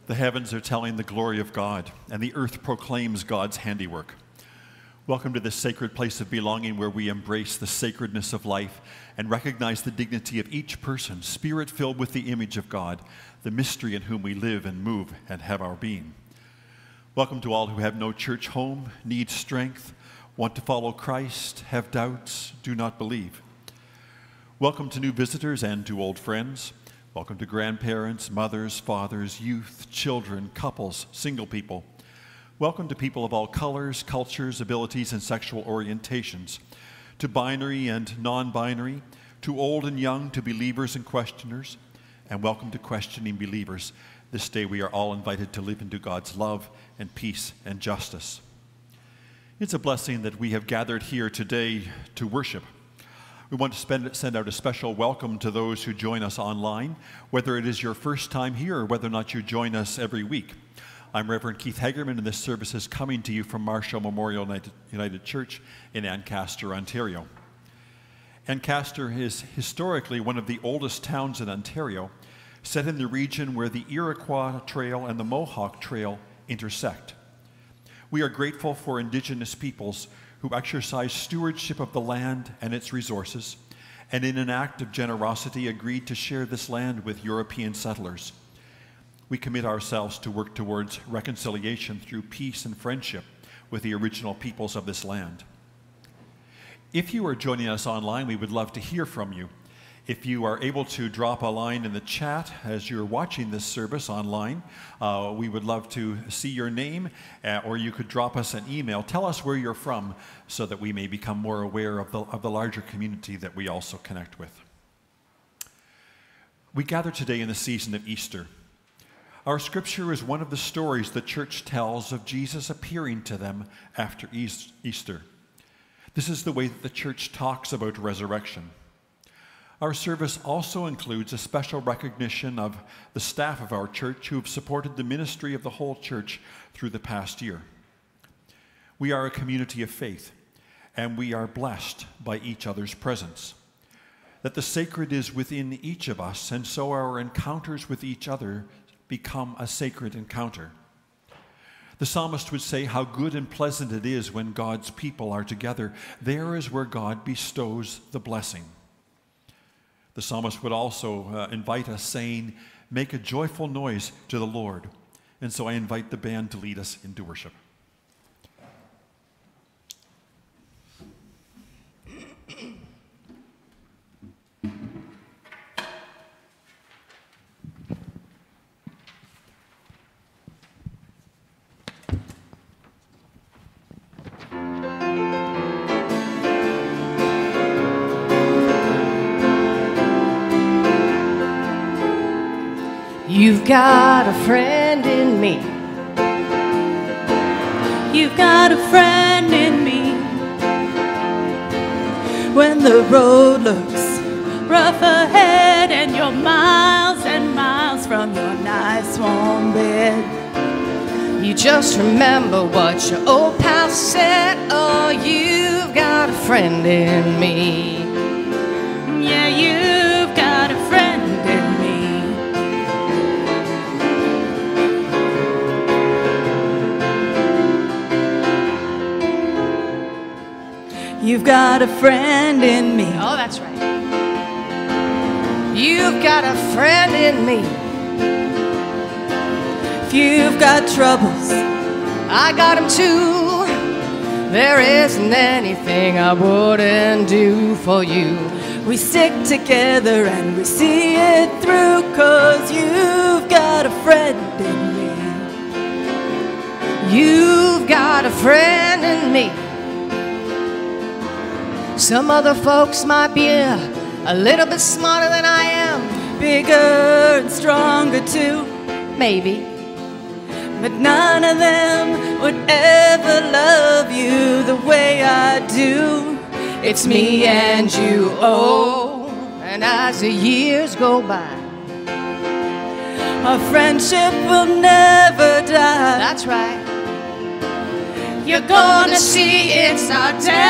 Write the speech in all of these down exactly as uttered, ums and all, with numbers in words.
The heavens are telling the glory of God, and the earth proclaims God's handiwork. Welcome to this sacred place of belonging where we embrace the sacredness of life and recognize the dignity of each person, spirit-filled with the image of God, the mystery in whom we live and move and have our being. Welcome to all who have no church home, need strength, want to follow Christ, have doubts, do not believe. Welcome to new visitors and to old friends. Welcome to grandparents, mothers, fathers, youth, children, couples, single people. Welcome to people of all colors, cultures, abilities, and sexual orientations, to binary and non-binary, to old and young, to believers and questioners, and welcome to questioning believers. This day we are all invited to live into God's love and peace and justice. It's a blessing that we have gathered here today to worship. We want to spend, send out a special welcome to those who join us online, whether it is your first time here or whether or not you join us every week. I'm Reverend Keith Hagerman, and this service is coming to you from Marshall Memorial United, United Church in Ancaster, Ontario. Ancaster is historically one of the oldest towns in Ontario, set in the region where the Iroquois Trail and the Mohawk Trail intersect. We are grateful for Indigenous peoples who exercise stewardship of the land and its resources, and in an act of generosity agreed to share this land with European settlers. We commit ourselves to work towards reconciliation through peace and friendship with the original peoples of this land. If you are joining us online, we would love to hear from you. If you are able to drop a line in the chat as you're watching this service online, uh, we would love to see your name, uh, or you could drop us an email. Tell us where you're from so that we may become more aware of the, of the larger community that we also connect with. We gather today in the season of Easter. Our scripture is one of the stories the church tells of Jesus appearing to them after Easter. This is the way that the church talks about resurrection. Our service also includes a special recognition of the staff of our church who have supported the ministry of the whole church through the past year. We are a community of faith, and we are blessed by each other's presence. That the sacred is within each of us, and so our encounters with each other become a sacred encounter. The psalmist would say how good and pleasant it is when God's people are together. There is where God bestows the blessing. The psalmist would also uh, invite us, saying, "Make a joyful noise to the Lord." And so I invite the band to lead us into worship. You've got a friend in me. You've got a friend in me. When the road looks rough ahead and you're miles and miles from your nice warm bed, you just remember what your old pal said. Oh, you've got a friend in me. Yeah, you've got a friend in me. You've got a friend in me. Oh, that's right. You've got a friend in me. If you've got troubles, I got them too. There isn't anything I wouldn't do for you. We stick together and we see it through, 'cause you've got a friend in me. You've got a friend in me. Some other folks might be a, a little bit smarter than I am, bigger and stronger too, maybe. But none of them would ever love you the way I do. It's me and you, oh, and as the years go by, our friendship will never die. That's right. You're gonna see it's our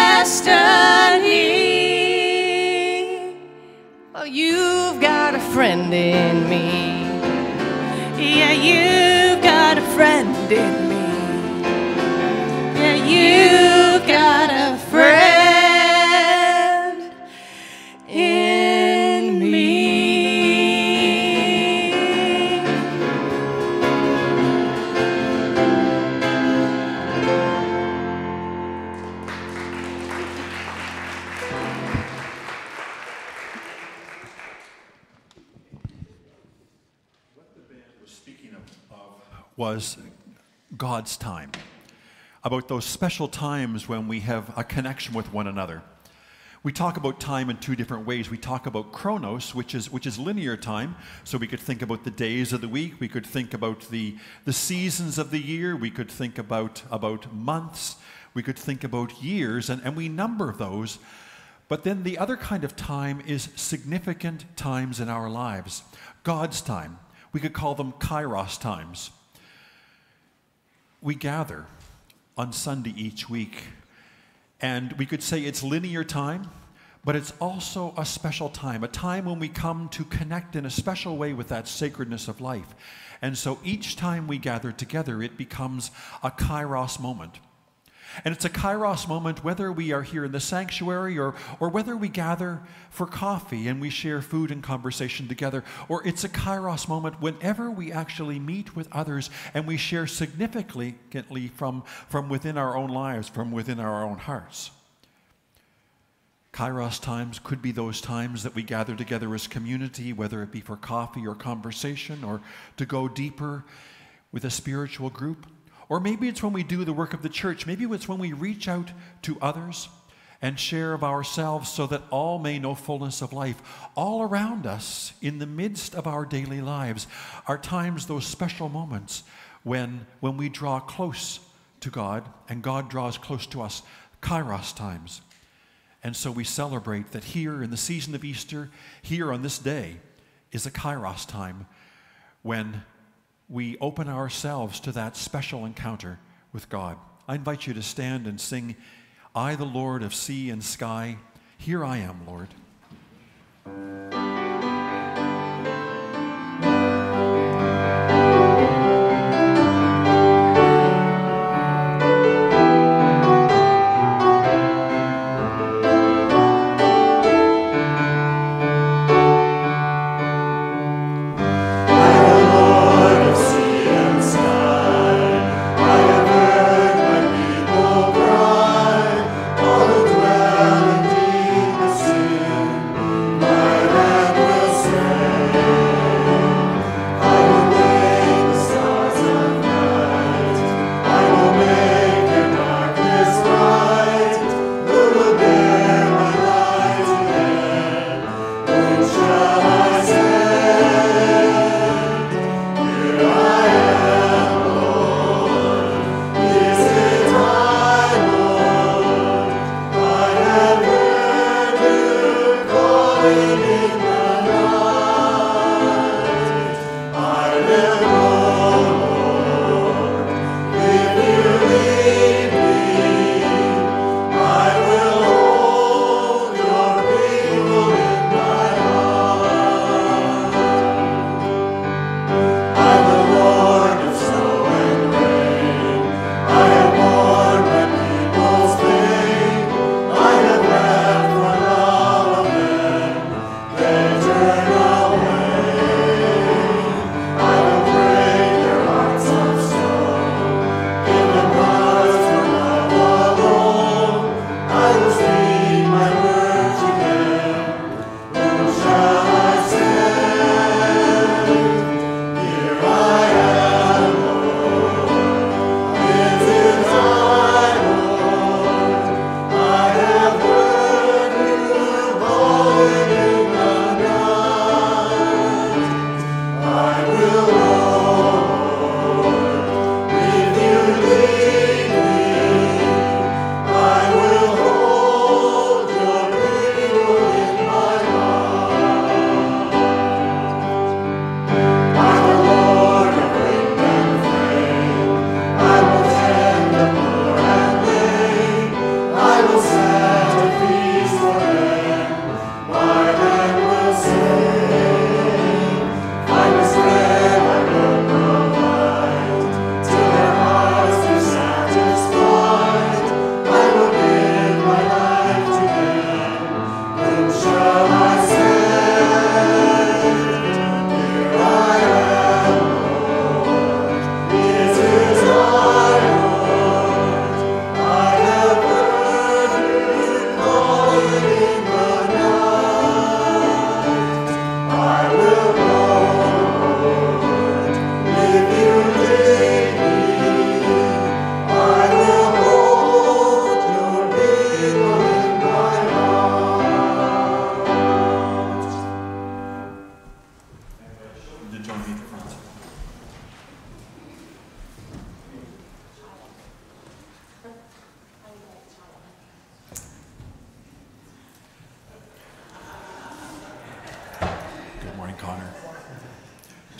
destiny. Oh, you've got a friend in me. Yeah, you friend in me. Yeah, you've got a friend in me. Was God's time, about those special times when we have a connection with one another. We talk about time in two different ways. We talk about chronos, which is which is linear time, so we could think about the days of the week, we could think about the, the seasons of the year, we could think about, about months, we could think about years, and, and we number those. But then the other kind of time is significant times in our lives. God's time. We could call them kairos times. We gather on Sunday each week, and we could say it's linear time, but it's also a special time, a time when we come to connect in a special way with that sacredness of life. And so each time we gather together, it becomes a kairos moment. And it's a kairos moment whether we are here in the sanctuary or, or whether we gather for coffee and we share food and conversation together. Or it's a kairos moment whenever we actually meet with others and we share significantly from, from within our own lives, from within our own hearts. Kairos times could be those times that we gather together as community, whether it be for coffee or conversation or to go deeper with a spiritual group. Or maybe it's when we do the work of the church. Maybe it's when we reach out to others and share of ourselves so that all may know fullness of life. All around us, in the midst of our daily lives, are times, those special moments when, when we draw close to God and God draws close to us, kairos times. And so we celebrate that here in the season of Easter, here on this day, is a kairos time when we open ourselves to that special encounter with God. I invite you to stand and sing, I, the Lord of sea and sky, here I am, Lord. My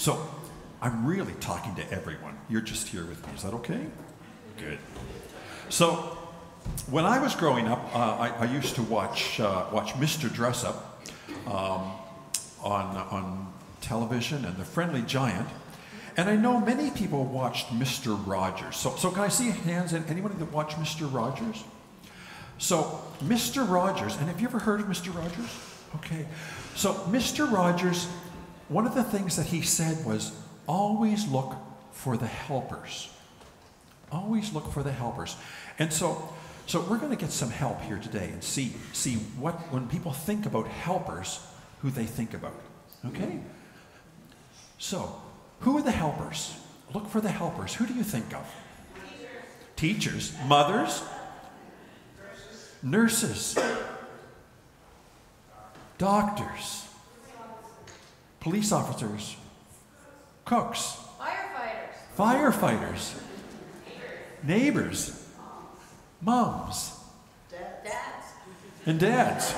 So I'm really talking to everyone. You're just here with me. Is that okay? Good. So when I was growing up, uh, I, I used to watch uh, watch Mister Dress Up um, on on television and The Friendly Giant, and I know many people watched Mister Rogers. So so can I see hands? And anybody that watched Mister Rogers? So Mister Rogers, and have you ever heard of Mister Rogers? Okay. So Mister Rogers, one of the things that he said was, always look for the helpers. Always look for the helpers. And so, so we're going to get some help here today and see, see what, when people think about helpers, who they think about. Okay? So, who are the helpers? Look for the helpers. Who do you think of? Teachers. Teachers. Mothers. Nurses. Doctors. Police officers. Cooks. Firefighters. Firefighters. Neighbors. Moms. Dads. And dads.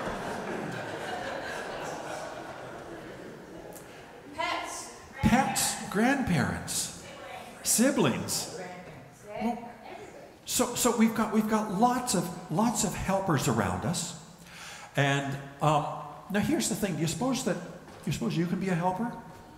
Pets. Pets. Grandparents. Siblings. Well, so so we've got we've got lots of lots of helpers around us. And um, now here's the thing. Do you suppose that do you suppose you can be a helper?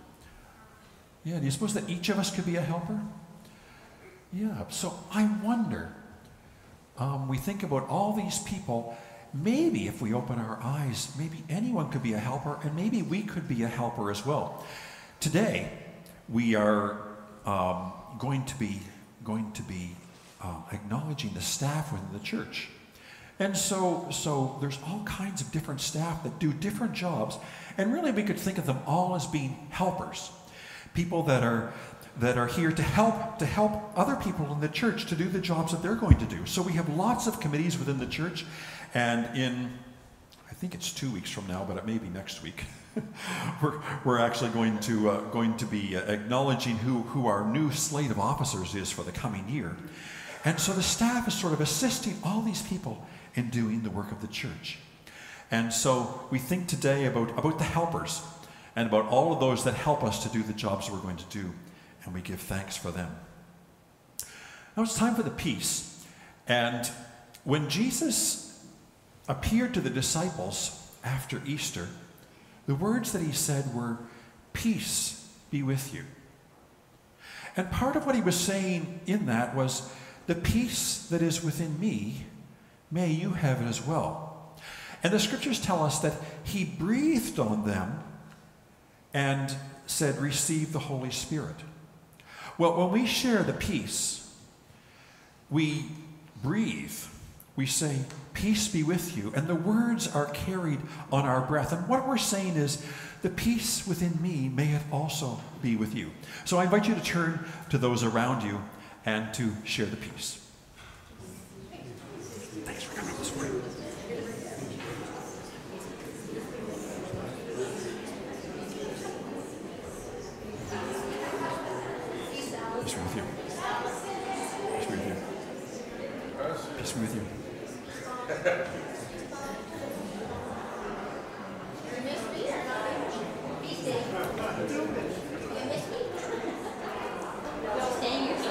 Yeah, do you suppose that each of us could be a helper? Yeah, so I wonder, um, we think about all these people, maybe if we open our eyes, maybe anyone could be a helper, and maybe we could be a helper as well. Today, we are um, going to be, going to be um, acknowledging the staff within the church. And so, so there's all kinds of different staff that do different jobs, and really we could think of them all as being helpers. People that are that are here to help to help other people in the church to do the jobs that they're going to do. So we have lots of committees within the church, and in I think it's two weeks from now, but it may be next week. we're we're actually going to uh, going to be uh, acknowledging who who our new slate of officers is for the coming year, and so the staff is sort of assisting all these people in doing the work of the church. And so we think today about about the helpers, and about all of those that help us to do the jobs that we're going to do, and we give thanks for them. Now it's time for the peace. And when Jesus appeared to the disciples after Easter, the words that he said were, "Peace be with you." And part of what he was saying in that was, the peace that is within me, may you have it as well. And the scriptures tell us that he breathed on them and said, "Receive the Holy Spirit." Well, when we share the peace, we breathe. We say, "Peace be with you." And the words are carried on our breath. And what we're saying is, the peace within me, may it also be with you. So I invite you to turn to those around you and to share the peace. Thanks for coming this morning. Peace be with you. Peace be with you. Peace be with you. You miss me or not? Peace day. You miss me? You're staying here.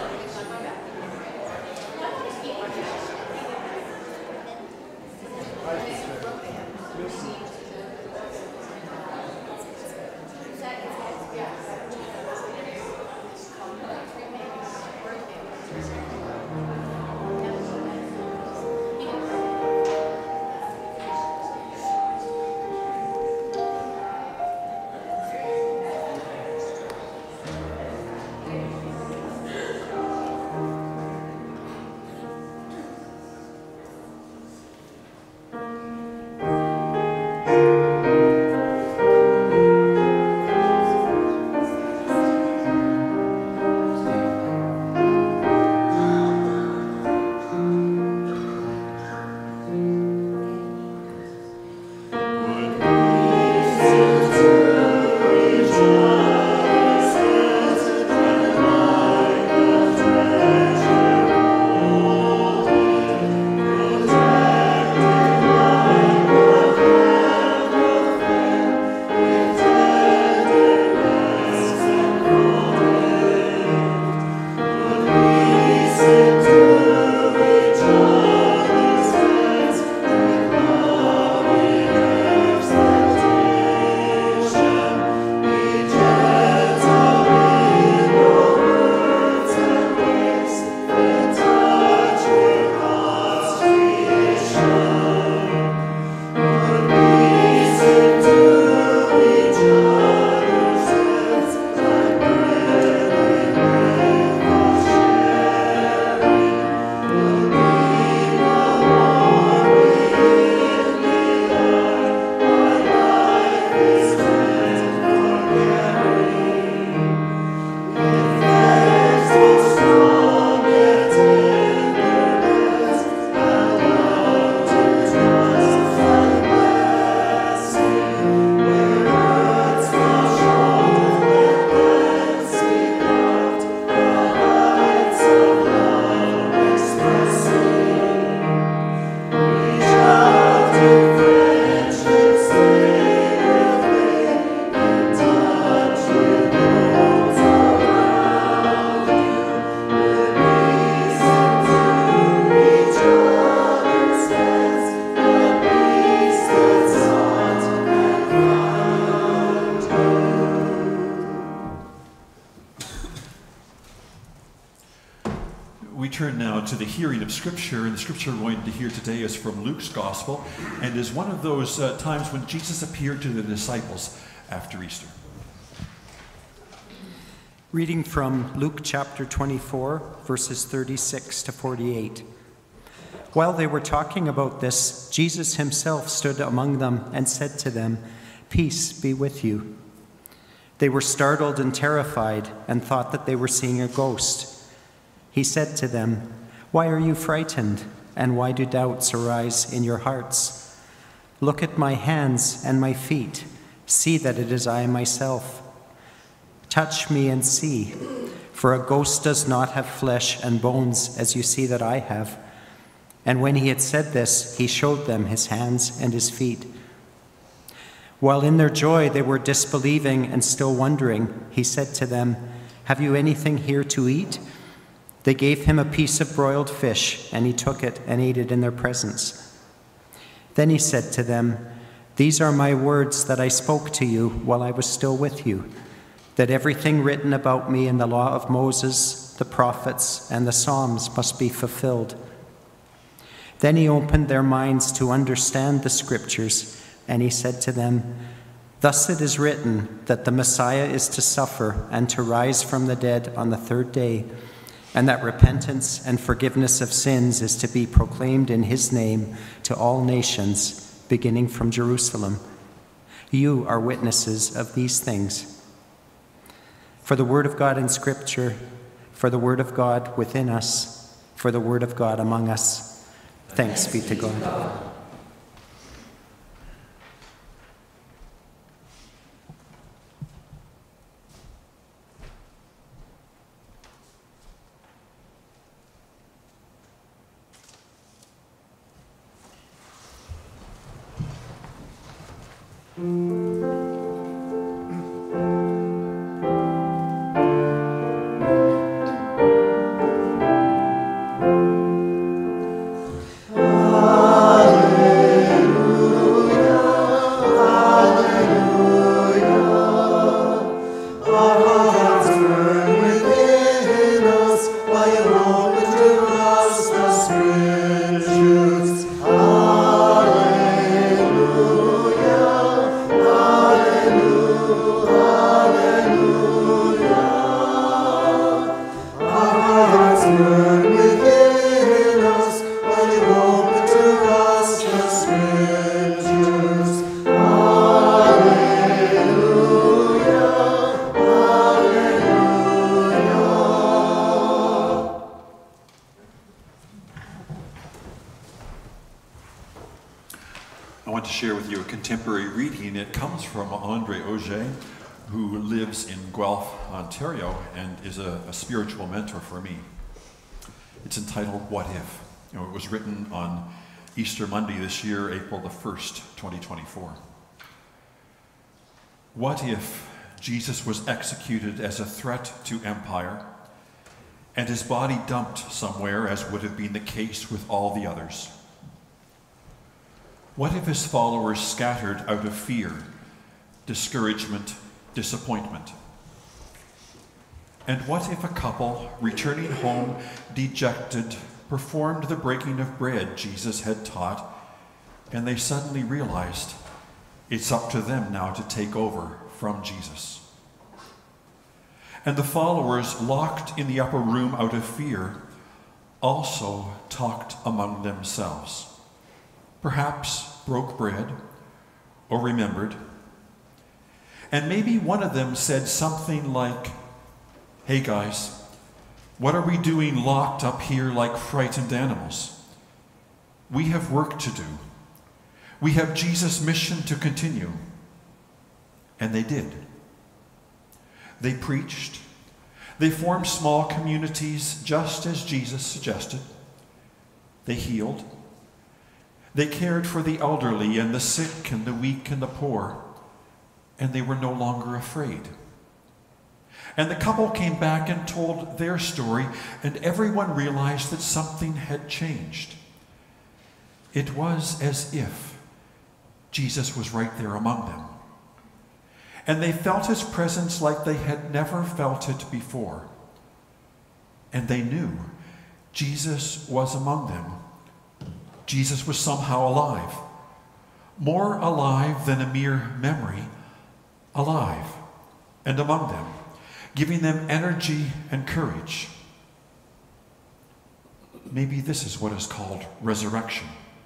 turn now to the hearing of Scripture, and the Scripture we're going to hear today is from Luke's Gospel, and is one of those uh, times when Jesus appeared to the disciples after Easter. Reading from Luke chapter twenty-four, verses thirty-six to forty-eight. While they were talking about this, Jesus himself stood among them and said to them, "Peace be with you." They were startled and terrified and thought that they were seeing a ghost. He said to them, "Why are you frightened, and why do doubts arise in your hearts? Look at my hands and my feet. See that it is I myself. Touch me and see, for a ghost does not have flesh and bones as you see that I have." And when he had said this, he showed them his hands and his feet. While in their joy they were disbelieving and still wondering, he said to them, "Have you anything here to eat?" They gave him a piece of broiled fish, and he took it and ate it in their presence. Then he said to them, "These are my words that I spoke to you while I was still with you, that everything written about me in the law of Moses, the prophets, and the Psalms must be fulfilled." Then he opened their minds to understand the Scriptures, and he said to them, "Thus it is written that the Messiah is to suffer and to rise from the dead on the third day, and that repentance and forgiveness of sins is to be proclaimed in his name to all nations, beginning from Jerusalem. You are witnesses of these things." For the word of God in Scripture, for the word of God within us, for the word of God among us. Thanks be to God. Who lives in Guelph, Ontario, and is a, a spiritual mentor for me. It's entitled, "What If?" You know, it was written on Easter Monday this year, April the first, twenty twenty-four. What if Jesus was executed as a threat to empire, and his body dumped somewhere, as would have been the case with all the others? What if his followers scattered out of fear, discouragement, disappointment? And what if a couple returning home dejected performed the breaking of bread Jesus had taught, and they suddenly realized it's up to them now to take over from Jesus? And the followers, locked in the upper room out of fear, also talked among themselves, perhaps broke bread or remembered. And maybe one of them said something like, "Hey guys, what are we doing locked up here like frightened animals? We have work to do. We have Jesus' mission to continue." And they did. They preached. They formed small communities just as Jesus suggested. They healed. They cared for the elderly and the sick and the weak and the poor. And they were no longer afraid. And the couple came back and told their story, and everyone realized that something had changed. It was as if Jesus was right there among them. And they felt his presence like they had never felt it before. And they knew Jesus was among them. Jesus was somehow alive. More alive than a mere memory, alive and among them, giving them energy and courage. Maybe this is what is called resurrection.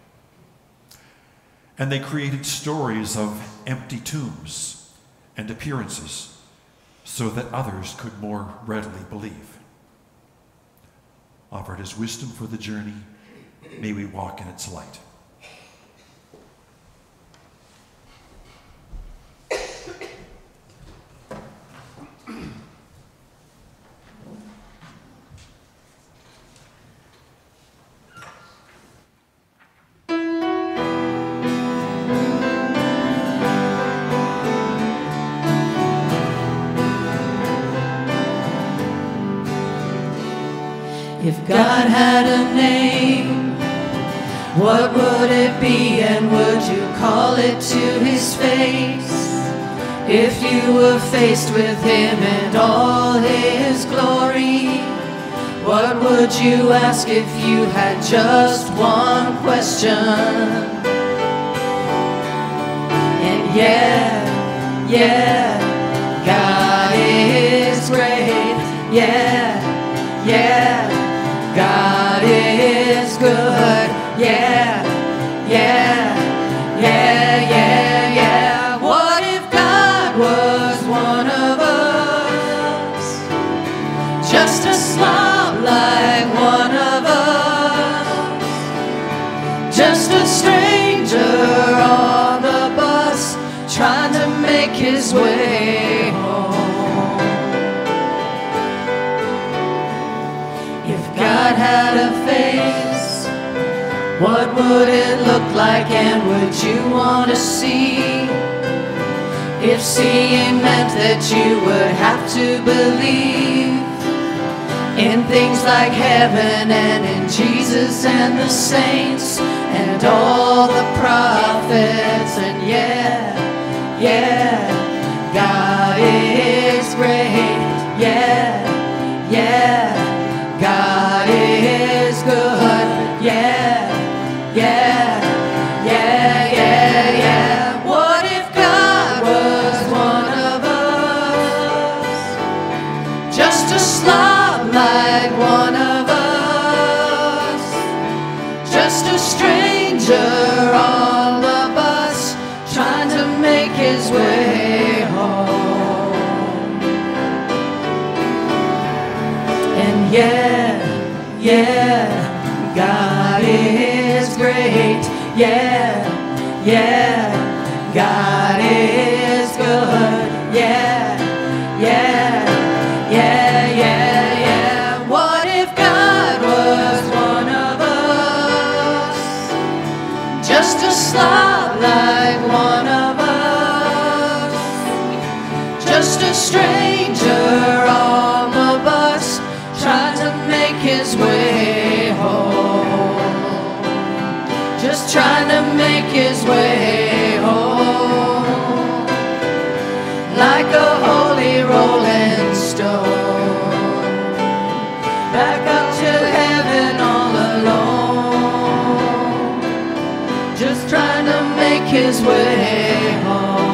And they created stories of empty tombs and appearances so that others could more readily believe. Offered as wisdom for the journey, may we walk in its light. If God had a name, what would it be, and would you call it to his face? If you were faced with him and all his glory, what would you ask if you had just one question? And yeah, yeah, God is great. Yeah, yeah, God is good. Yeah, yeah, yeah, yeah, yeah. What if God was one of us? Just a slob like one of us. Just a stranger on the bus trying to make his way home. If God had a face, what would it look like, and would you want to see? If seeing meant that you would have to believe in things like heaven and in Jesus and the saints and all the prophets, and yeah, yeah, God is great. Yeah, yeah, God is good. Yeah, yeah, yeah, yeah, yeah. What if God was one of us? Just a slob like one of us. Just a stranger on the bus trying to make his way home. And yeah, yeah, God is great. Yeah, yeah, God is good. Yeah, yeah, yeah, yeah, yeah. What if God was one of us? Just a slob like one of us. Just a stranger on the bus trying to make his way home. Just trying to make his way home. Like a holy rolling stone, back up to heaven all alone. Just trying to make his way home.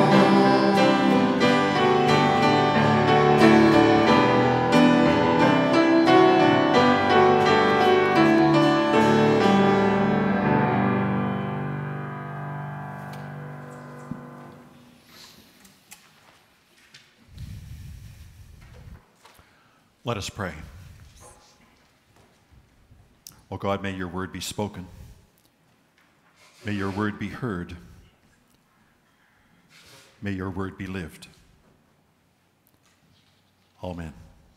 Let us pray. Oh God, may your word be spoken. May your word be heard. May your word be lived. Amen.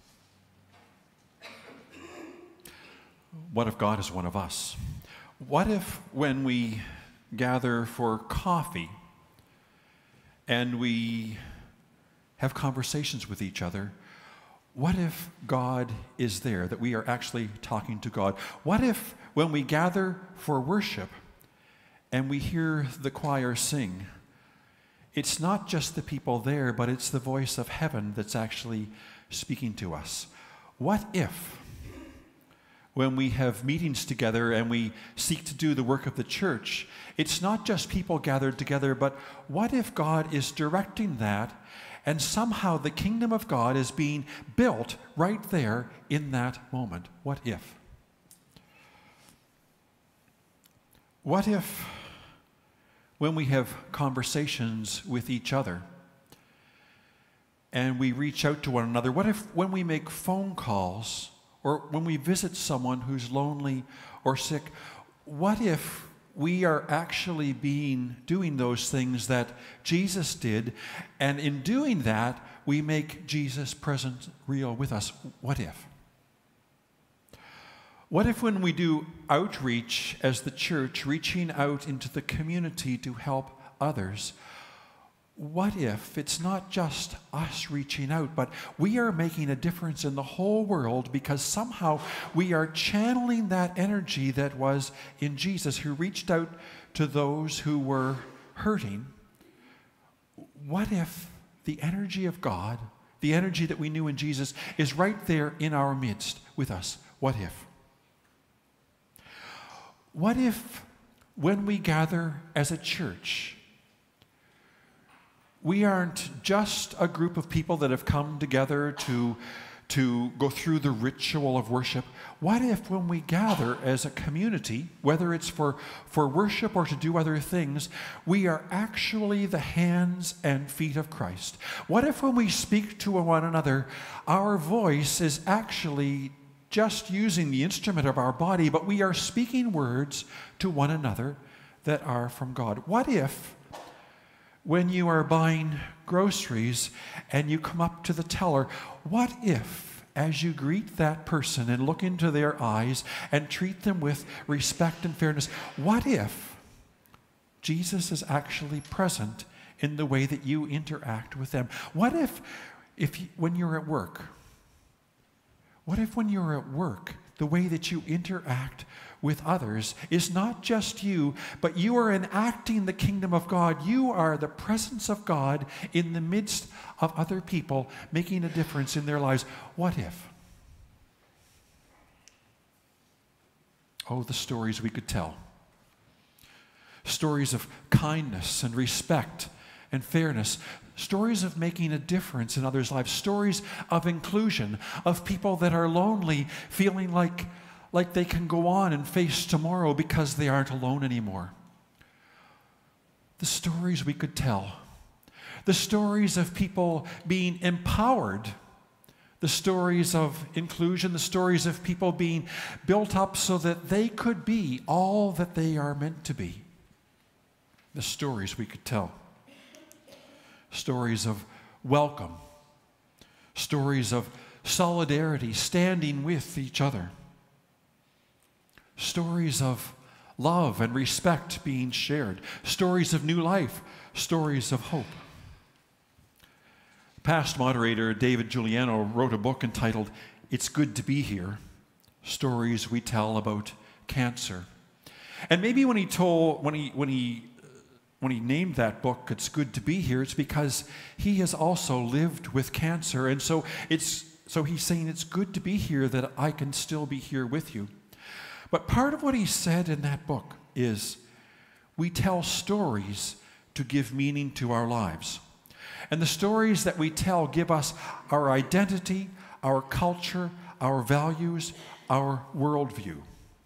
What if God is one of us? What if when we gather for coffee and we have conversations with each other, what if God is there, that we are actually talking to God? What if when we gather for worship and we hear the choir sing, it's not just the people there, but it's the voice of heaven that's actually speaking to us? What if when we have meetings together and we seek to do the work of the church, it's not just people gathered together, but what if God is directing that and somehow the kingdom of God is being built right there in that moment? What if? What if when we have conversations with each other and we reach out to one another, what if when we make phone calls or when we visit someone who's lonely or sick, what if we are actually being doing those things that Jesus did, and in doing that, we make Jesus present, real with us? What if? What if when we do outreach as the church, reaching out into the community to help others, what if it's not just us reaching out, but we are making a difference in the whole world because somehow we are channeling that energy that was in Jesus, who reached out to those who were hurting? What if the energy of God, the energy that we knew in Jesus, is right there in our midst with us? What if? What if when we gather as a church, we aren't just a group of people that have come together to, to go through the ritual of worship? What if when we gather as a community, whether it's for, for worship or to do other things, we are actually the hands and feet of Christ? What if when we speak to one another, our voice is actually just using the instrument of our body, but we are speaking words to one another that are from God? What if when you are buying groceries and you come up to the teller, what if as you greet that person and look into their eyes and treat them with respect and fairness, what if Jesus is actually present in the way that you interact with them? What if, if you, when you're at work, what if when you're at work, the way that you interact with others is not just you, but you are enacting the kingdom of God. You are the presence of God in the midst of other people, making a difference in their lives. What if? Oh, the stories we could tell. Stories of kindness and respect and fairness. Stories of making a difference in others' lives. Stories of inclusion, of people that are lonely, feeling like, like they can go on and face tomorrow because they aren't alone anymore. The stories we could tell. The stories of people being empowered. The stories of inclusion. The stories of people being built up so that they could be all that they are meant to be. The stories we could tell. Stories of welcome, stories of solidarity, standing with each other, stories of love and respect being shared, stories of new life, stories of hope. Past moderator David Giuliano wrote a book entitled "It's Good to Be Here: Stories We Tell About Cancer." And maybe when he told, when he, when he When he named that book, "It's Good to Be Here," it's because he has also lived with cancer. And so it's so he's saying it's good to be here, that I can still be here with you. But part of what he said in that book is we tell stories to give meaning to our lives. And the stories that we tell give us our identity, our culture, our values, our worldview.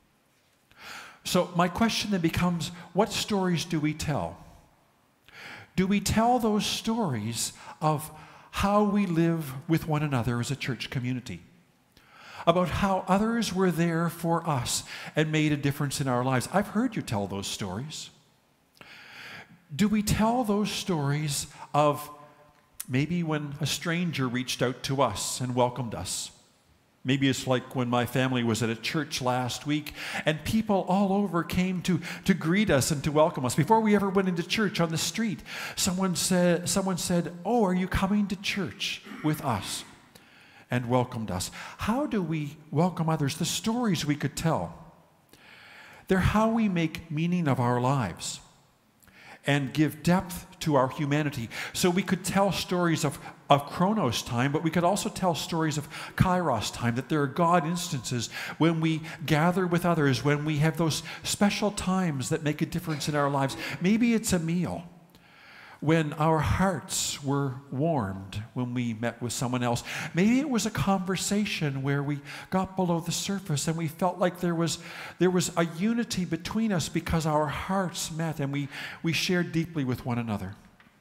So my question then becomes, what stories do we tell? Do we tell those stories of how we live with one another as a church community? About how others were there for us and made a difference in our lives? I've heard you tell those stories. Do we tell those stories of maybe when a stranger reached out to us and welcomed us? Maybe it's like when my family was at a church last week and people all over came to, to greet us and to welcome us. Before we ever went into church on the street, someone said, someone said, "Oh, are you coming to church with us?" and welcomed us. How do we welcome others? The stories we could tell. They're how we make meaning of our lives and give depth to our humanity. So we could tell stories of of Chronos time, but we could also tell stories of Kairos time, that there are God instances when we gather with others, when we have those special times that make a difference in our lives. Maybe it's a meal, when our hearts were warmed when we met with someone else. Maybe it was a conversation where we got below the surface and we felt like there was, there was a unity between us because our hearts met and we, we shared deeply with one another.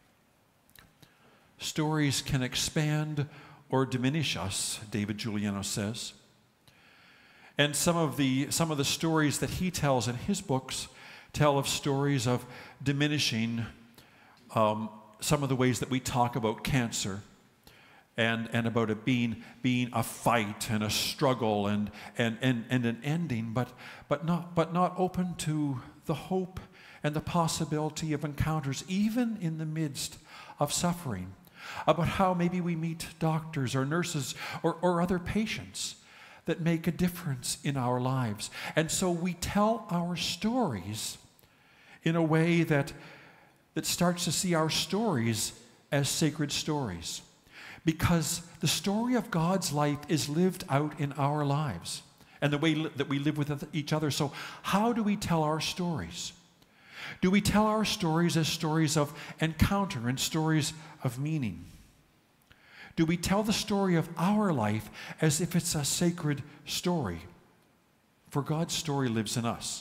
Stories can expand or diminish us, David Giuliano says. And some of the, some of the stories that he tells in his books tell of stories of diminishing um, some of the ways that we talk about cancer and, and about it being, being a fight and a struggle and, and, and, and an ending, but, but, not, but not open to the hope and the possibility of encounters, even in the midst of suffering. About how maybe we meet doctors or nurses or, or other patients that make a difference in our lives. And so we tell our stories in a way that, that starts to see our stories as sacred stories. Because the story of God's life is lived out in our lives and the way li- that we live with each other. So how do we tell our stories? Do we tell our stories as stories of encounter and stories of meaning? Do we tell the story of our life as if it's a sacred story? For God's story lives in us.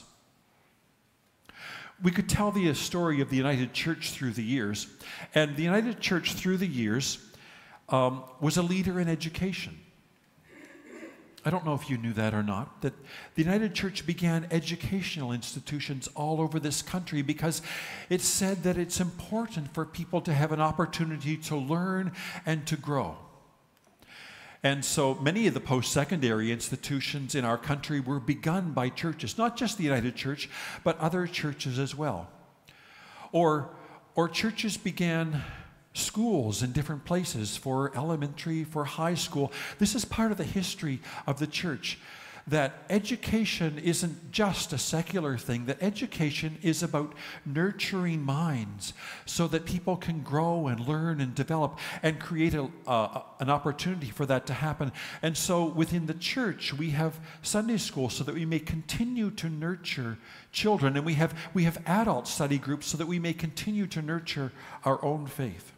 We could tell the story of the United Church through the years, and the United Church through the years um, was a leader in education. I don't know if you knew that or not, that the United Church began educational institutions all over this country because it said that it's important for people to have an opportunity to learn and to grow. And so many of the post-secondary institutions in our country were begun by churches, not just the United Church, but other churches as well. Or, or churches began schools in different places for elementary, for high school. This is part of the history of the church, that education isn't just a secular thing, that education is about nurturing minds so that people can grow and learn and develop and create a, uh, an opportunity for that to happen. And so within the church, we have Sunday school so that we may continue to nurture children, and we have, we have adult study groups so that we may continue to nurture our own faith.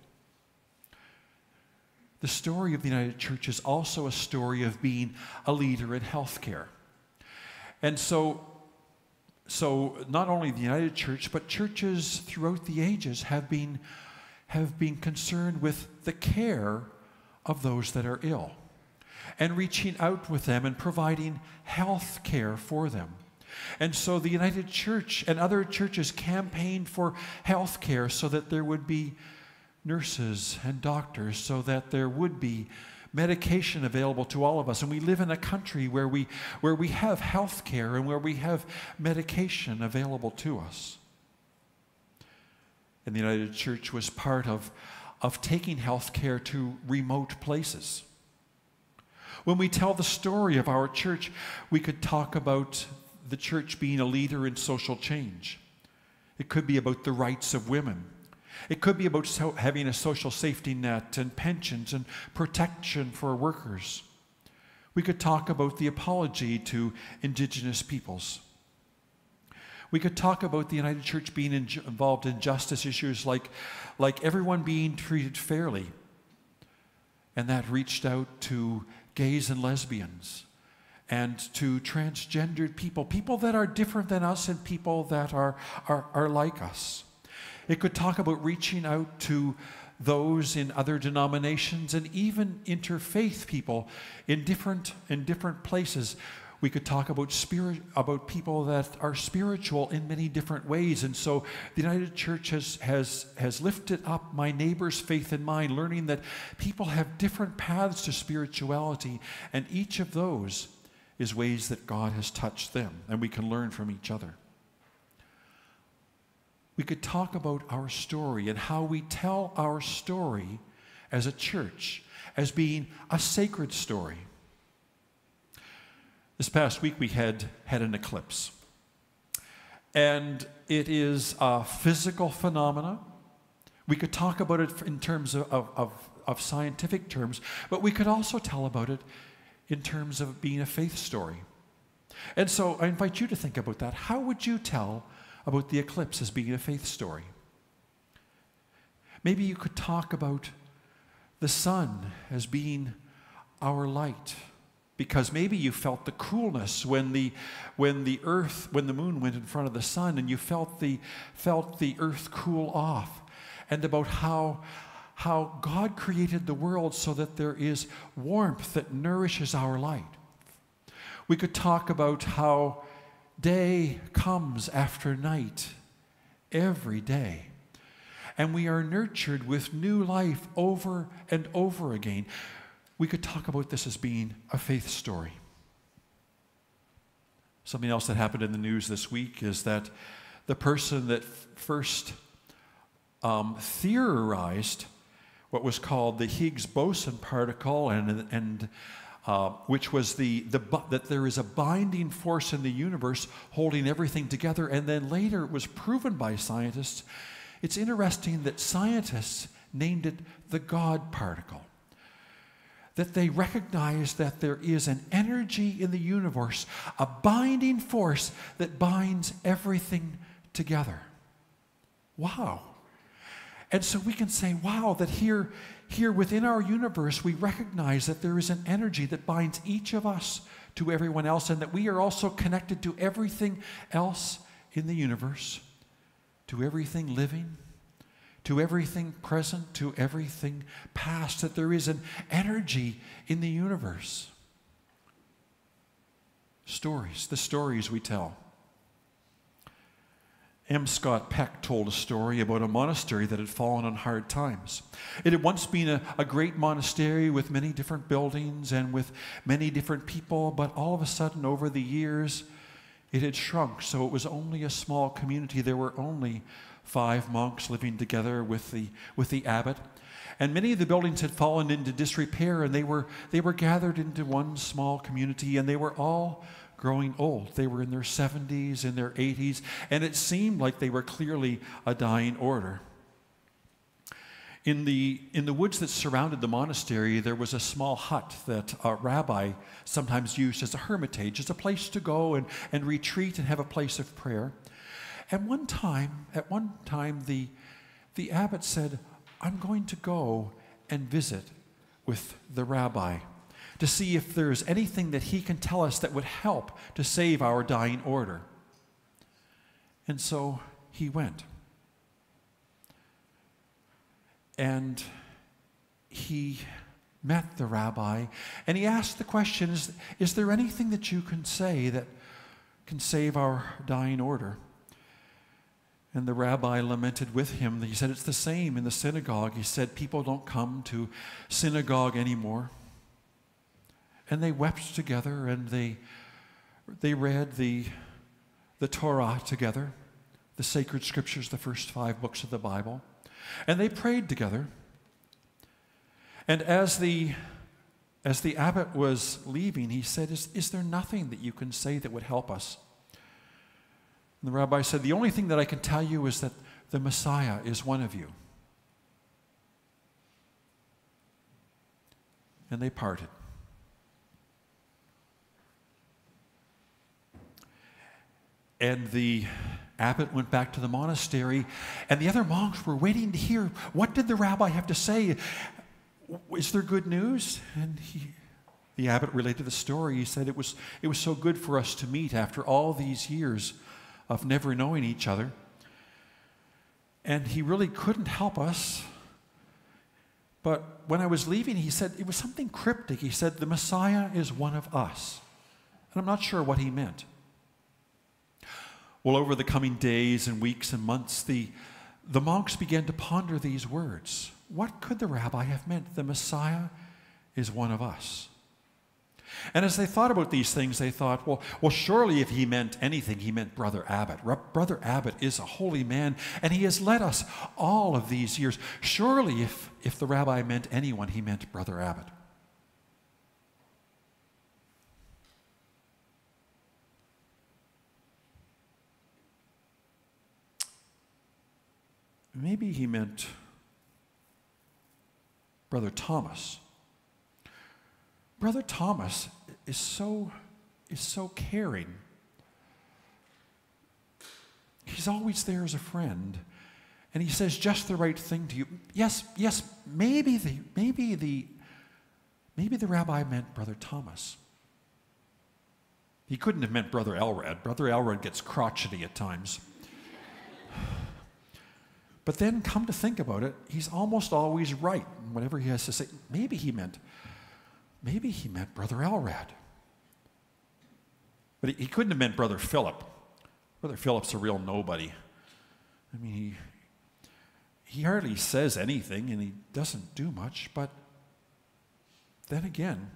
The story of the United Church is also a story of being a leader in healthcare. And so, so not only the United Church, but churches throughout the ages have been, have been concerned with the care of those that are ill and reaching out with them and providing health care for them. And so the United Church and other churches campaigned for health care so that there would be nurses and doctors, so that there would be medication available to all of us. And we live in a country where we, where we have health care and where we have medication available to us. And the United Church was part of, of taking health care to remote places. When we tell the story of our church, we could talk about the church being a leader in social change. It could be about the rights of women. It could be about so having a social safety net and pensions and protection for workers. We could talk about the apology to Indigenous peoples. We could talk about the United Church being in, involved in justice issues like, like everyone being treated fairly. And that reached out to gays and lesbians and to transgendered people, people that are different than us and people that are, are, are like us. It could talk about reaching out to those in other denominations and even interfaith people in different, in different places. We could talk about spirit, about people that are spiritual in many different ways. And so the United Church has, has, has lifted up my neighbor's faith in mine, learning that people have different paths to spirituality, and each of those is ways that God has touched them, and we can learn from each other. We could talk about our story and how we tell our story as a church as being a sacred story. This past week we had, had an eclipse. And it is a physical phenomena. We could talk about it in terms of, of, of, of scientific terms, but we could also tell about it in terms of being a faith story. And so I invite you to think about that. How would you tell about the eclipse as being a faith story? Maybe you could talk about the sun as being our light, because maybe you felt the coolness when the when the earth when the moon went in front of the sun, and you felt the felt the earth cool off, and about how how God created the world so that there is warmth that nourishes our light. We could talk about how day comes after night every day, and we are nurtured with new life over and over again. We could talk about this as being a faith story. Something else that happened in the news this week is that the person that f- first um, theorized what was called the Higgs boson particle, and, and uh, which was the, the that there is a binding force in the universe holding everything together, and then later it was proven by scientists. It's interesting that scientists named it the God particle. That they recognize that there is an energy in the universe, a binding force that binds everything together. Wow. And so we can say, wow, that here, here within our universe, we recognize that there is an energy that binds each of us to everyone else, and that we are also connected to everything else in the universe, to everything living, to everything present, to everything past, that there is an energy in the universe. Stories, the stories we tell. M. Scott Peck told a story about a monastery that had fallen on hard times. It had once been a, a great monastery with many different buildings and with many different people, but all of a sudden, over the years, it had shrunk, so it was only a small community. There were only five monks living together with the, with the abbot. And many of the buildings had fallen into disrepair, and they were, they were gathered into one small community, and they were all growing old. They were in their seventies, in their eighties, and it seemed like they were clearly a dying order. In the, in the woods that surrounded the monastery, there was a small hut that a rabbi sometimes used as a hermitage, as a place to go and, and retreat and have a place of prayer. And one time, at one time, the, the abbot said, I'm going to go and visit with the rabbi to see if there's anything that he can tell us that would help to save our dying order. And so he went. And he met the rabbi, and he asked the question, is, is there anything that you can say that can save our dying order? And the rabbi lamented with him. He said, it's the same in the synagogue. He said, people don't come to synagogue anymore. And they wept together, and they, they read the, the Torah together, the sacred scriptures, the first five books of the Bible. And they prayed together. And as the, as the abbot was leaving, he said, is, is there nothing that you can say that would help us? And the rabbi said, the only thing that I can tell you is that the Messiah is one of you. And they parted. And the abbot went back to the monastery, and the other monks were waiting to hear, what did the rabbi have to say? Is there good news? And he, the abbot related the story. He said, it was, it was so good for us to meet after all these years of never knowing each other. And he really couldn't help us. But when I was leaving, he said, it was something cryptic. He said, the Messiah is one of us. And I'm not sure what he meant. Well, over the coming days and weeks and months, the, the monks began to ponder these words. What could the rabbi have meant? The Messiah is one of us. And as they thought about these things, they thought, well, well, surely if he meant anything, he meant Brother Abbott. Brother Abbott is a holy man, and he has led us all of these years. Surely if, if the rabbi meant anyone, he meant Brother Abbott. Maybe he meant Brother Thomas. Brother Thomas is so, is so caring. He's always there as a friend. And he says just the right thing to you. Yes, yes, maybe the, maybe the, maybe the rabbi meant Brother Thomas. He couldn't have meant Brother Elrod. Brother Elrod gets crotchety at times. But then come to think about it, he's almost always right in whatever he has to say. Maybe he meant, maybe he meant Brother Elrod. But he, he couldn't have meant Brother Philip. Brother Philip's a real nobody. I mean, he, he hardly says anything and he doesn't do much, but then again,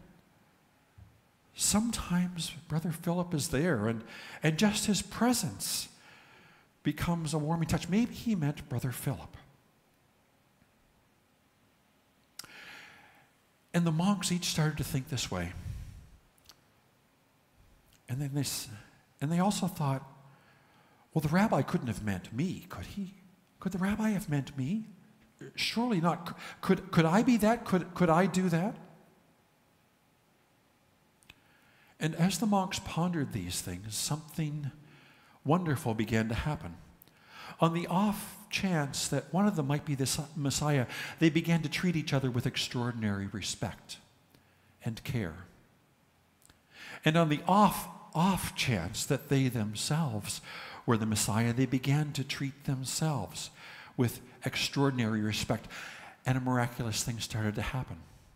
sometimes Brother Philip is there and, and just his presence becomes a warming touch. Maybe he meant Brother Philip. And the monks each started to think this way. And then they, and they also thought, well, the rabbi couldn't have meant me, could he? Could the rabbi have meant me? Surely not. Could, could I be that? Could, could I do that? And as the monks pondered these things, something wonderful began to happen. On the off chance that one of them might be the Messiah, they began to treat each other with extraordinary respect and care. And on the off, off chance that they themselves were the Messiah, they began to treat themselves with extraordinary respect, and a miraculous thing started to happen.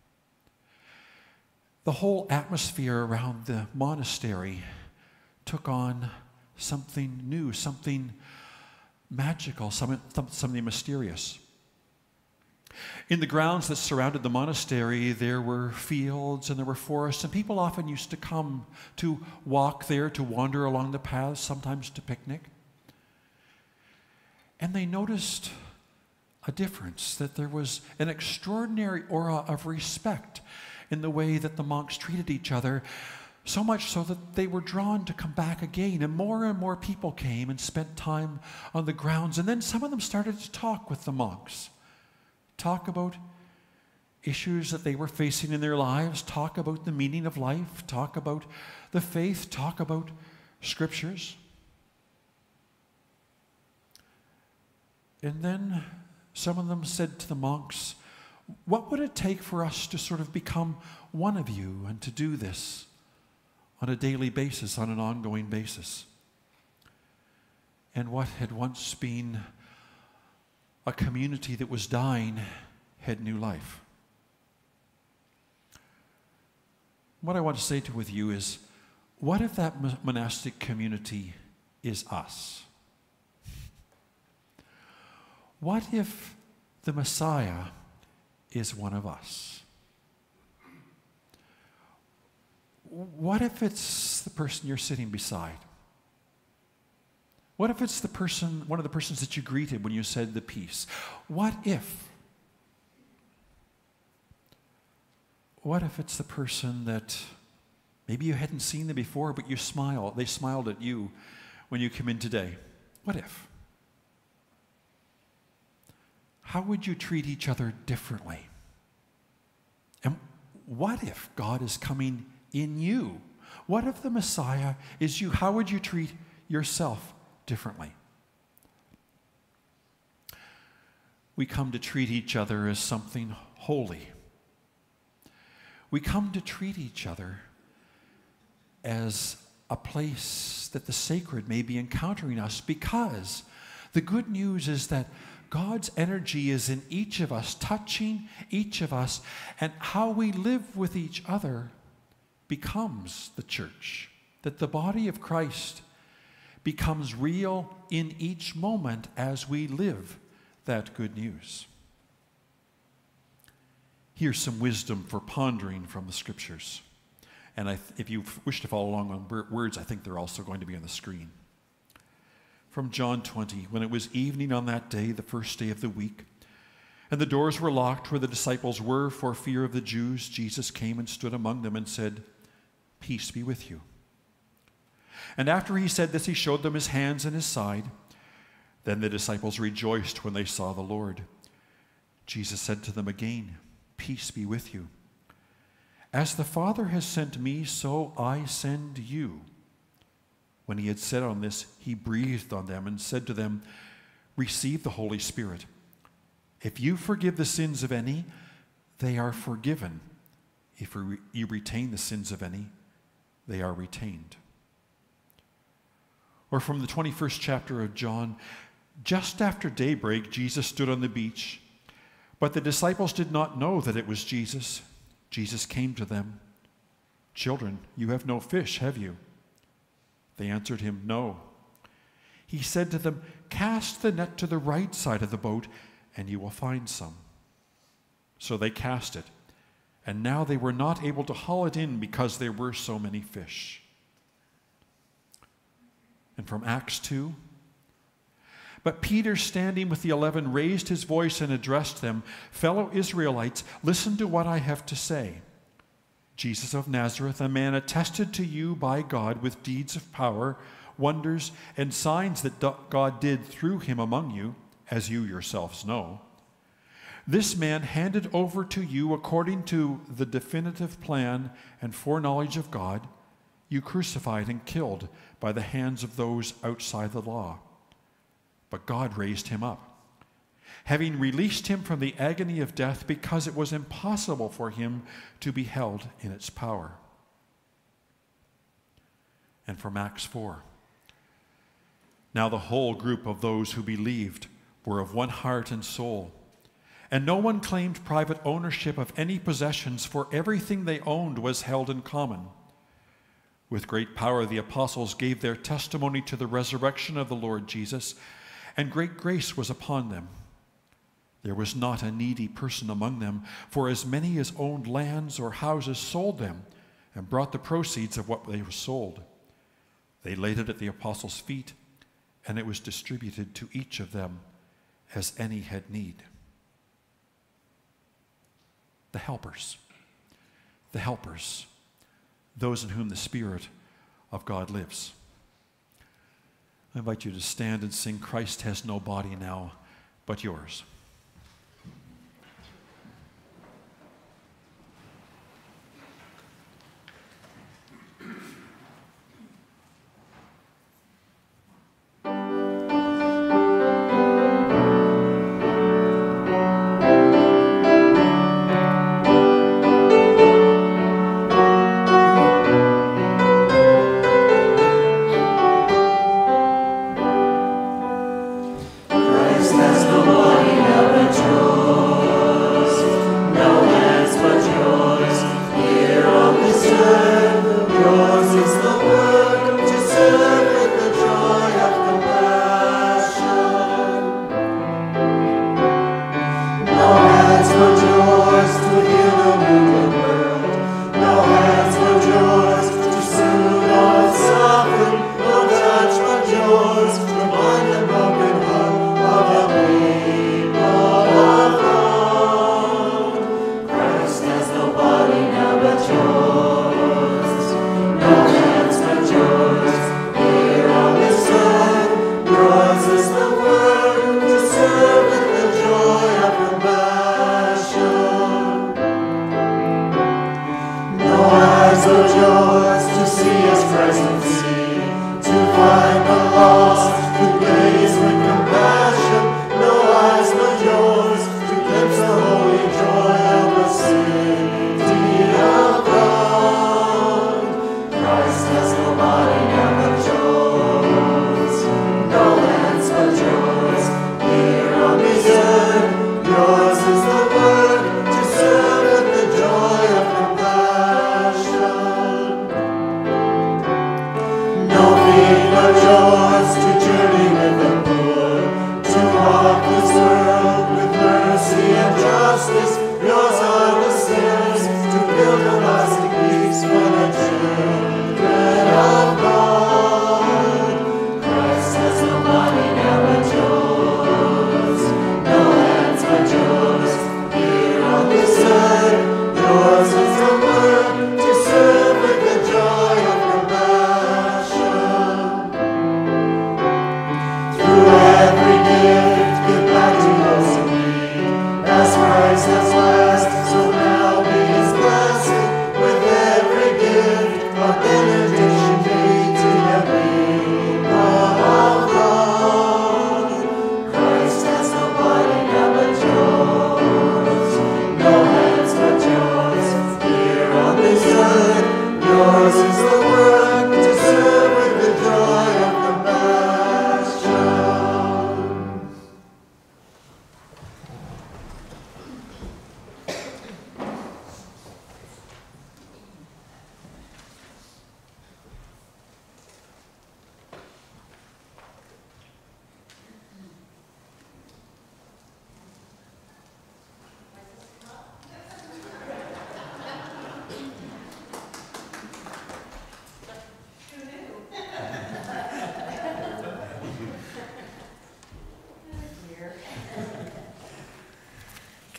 The whole atmosphere around the monastery took on something new, something magical, something, something mysterious. In the grounds that surrounded the monastery, there were fields and there were forests, and people often used to come to walk there, to wander along the paths, sometimes to picnic. And they noticed a difference, that there was an extraordinary aura of respect in the way that the monks treated each other, so much so that they were drawn to come back again, and more and more people came and spent time on the grounds. And then some of them started to talk with the monks, talk about issues that they were facing in their lives, talk about the meaning of life, talk about the faith, talk about scriptures. And then some of them said to the monks, what would it take for us to sort of become one of you and to do this on a daily basis, on an ongoing basis? And what had once been a community that was dying had new life. What I want to say to with you is, what if that monastic community is us? What if the Messiah is one of us? What if it's the person you're sitting beside? What if it's the person, one of the persons that you greeted when you said the peace? What if? What if it's the person that maybe you hadn't seen them before, but you smile, they smiled at you when you came in today? What if? How would you treat each other differently? And what if God is coming in you? What if the Messiah is you? How would you treat yourself differently? We come to treat each other as something holy. We come to treat each other as a place that the sacred may be encountering us, because the good news is that God's energy is in each of us, touching each of us, and how we live with each other becomes the church, that the body of Christ becomes real in each moment as we live that good news. Here's some wisdom for pondering from the scriptures. And I, if you wish to follow along on words, I think they're also going to be on the screen. From John twenty, when it was evening on that day, the first day of the week, and the doors were locked where the disciples were for fear of the Jews, Jesus came and stood among them and said, "Peace be with you." And after he said this, he showed them his hands and his side. Then the disciples rejoiced when they saw the Lord. Jesus said to them again, Peace be with you. As the Father has sent me, so I send you." When he had said on this, he breathed on them and said to them, "Receive the Holy Spirit. If you forgive the sins of any, they are forgiven. If you retain the sins of any, they are retained." Or from the twenty-first chapter of John, just after daybreak, Jesus stood on the beach, but the disciples did not know that it was Jesus. Jesus came to them. "Children, you have no fish, have you?" They answered him, "No." He said to them, "Cast the net to the right side of the boat, and you will find some." So they cast it, and now they were not able to haul it in because there were so many fish. And from Acts two, "But Peter, standing with the eleven, raised his voice and addressed them, 'Fellow Israelites, listen to what I have to say. Jesus of Nazareth, a man attested to you by God with deeds of power, wonders, and signs that God did through him among you, as you yourselves know. This man handed over to you according to the definitive plan and foreknowledge of God, you crucified and killed by the hands of those outside the law. But God raised him up, having released him from the agony of death because it was impossible for him to be held in its power." And from Acts four, "Now the whole group of those who believed were of one heart and soul, and no one claimed private ownership of any possessions, for everything they owned was held in common. With great power the apostles gave their testimony to the resurrection of the Lord Jesus, and great grace was upon them. There was not a needy person among them, for as many as owned lands or houses sold them and brought the proceeds of what they were sold. They laid it at the apostles' feet, and it was distributed to each of them as any had need." The helpers, the helpers, those in whom the Spirit of God lives. I invite you to stand and sing "Christ Has No Body Now But Yours." Christ has no body now.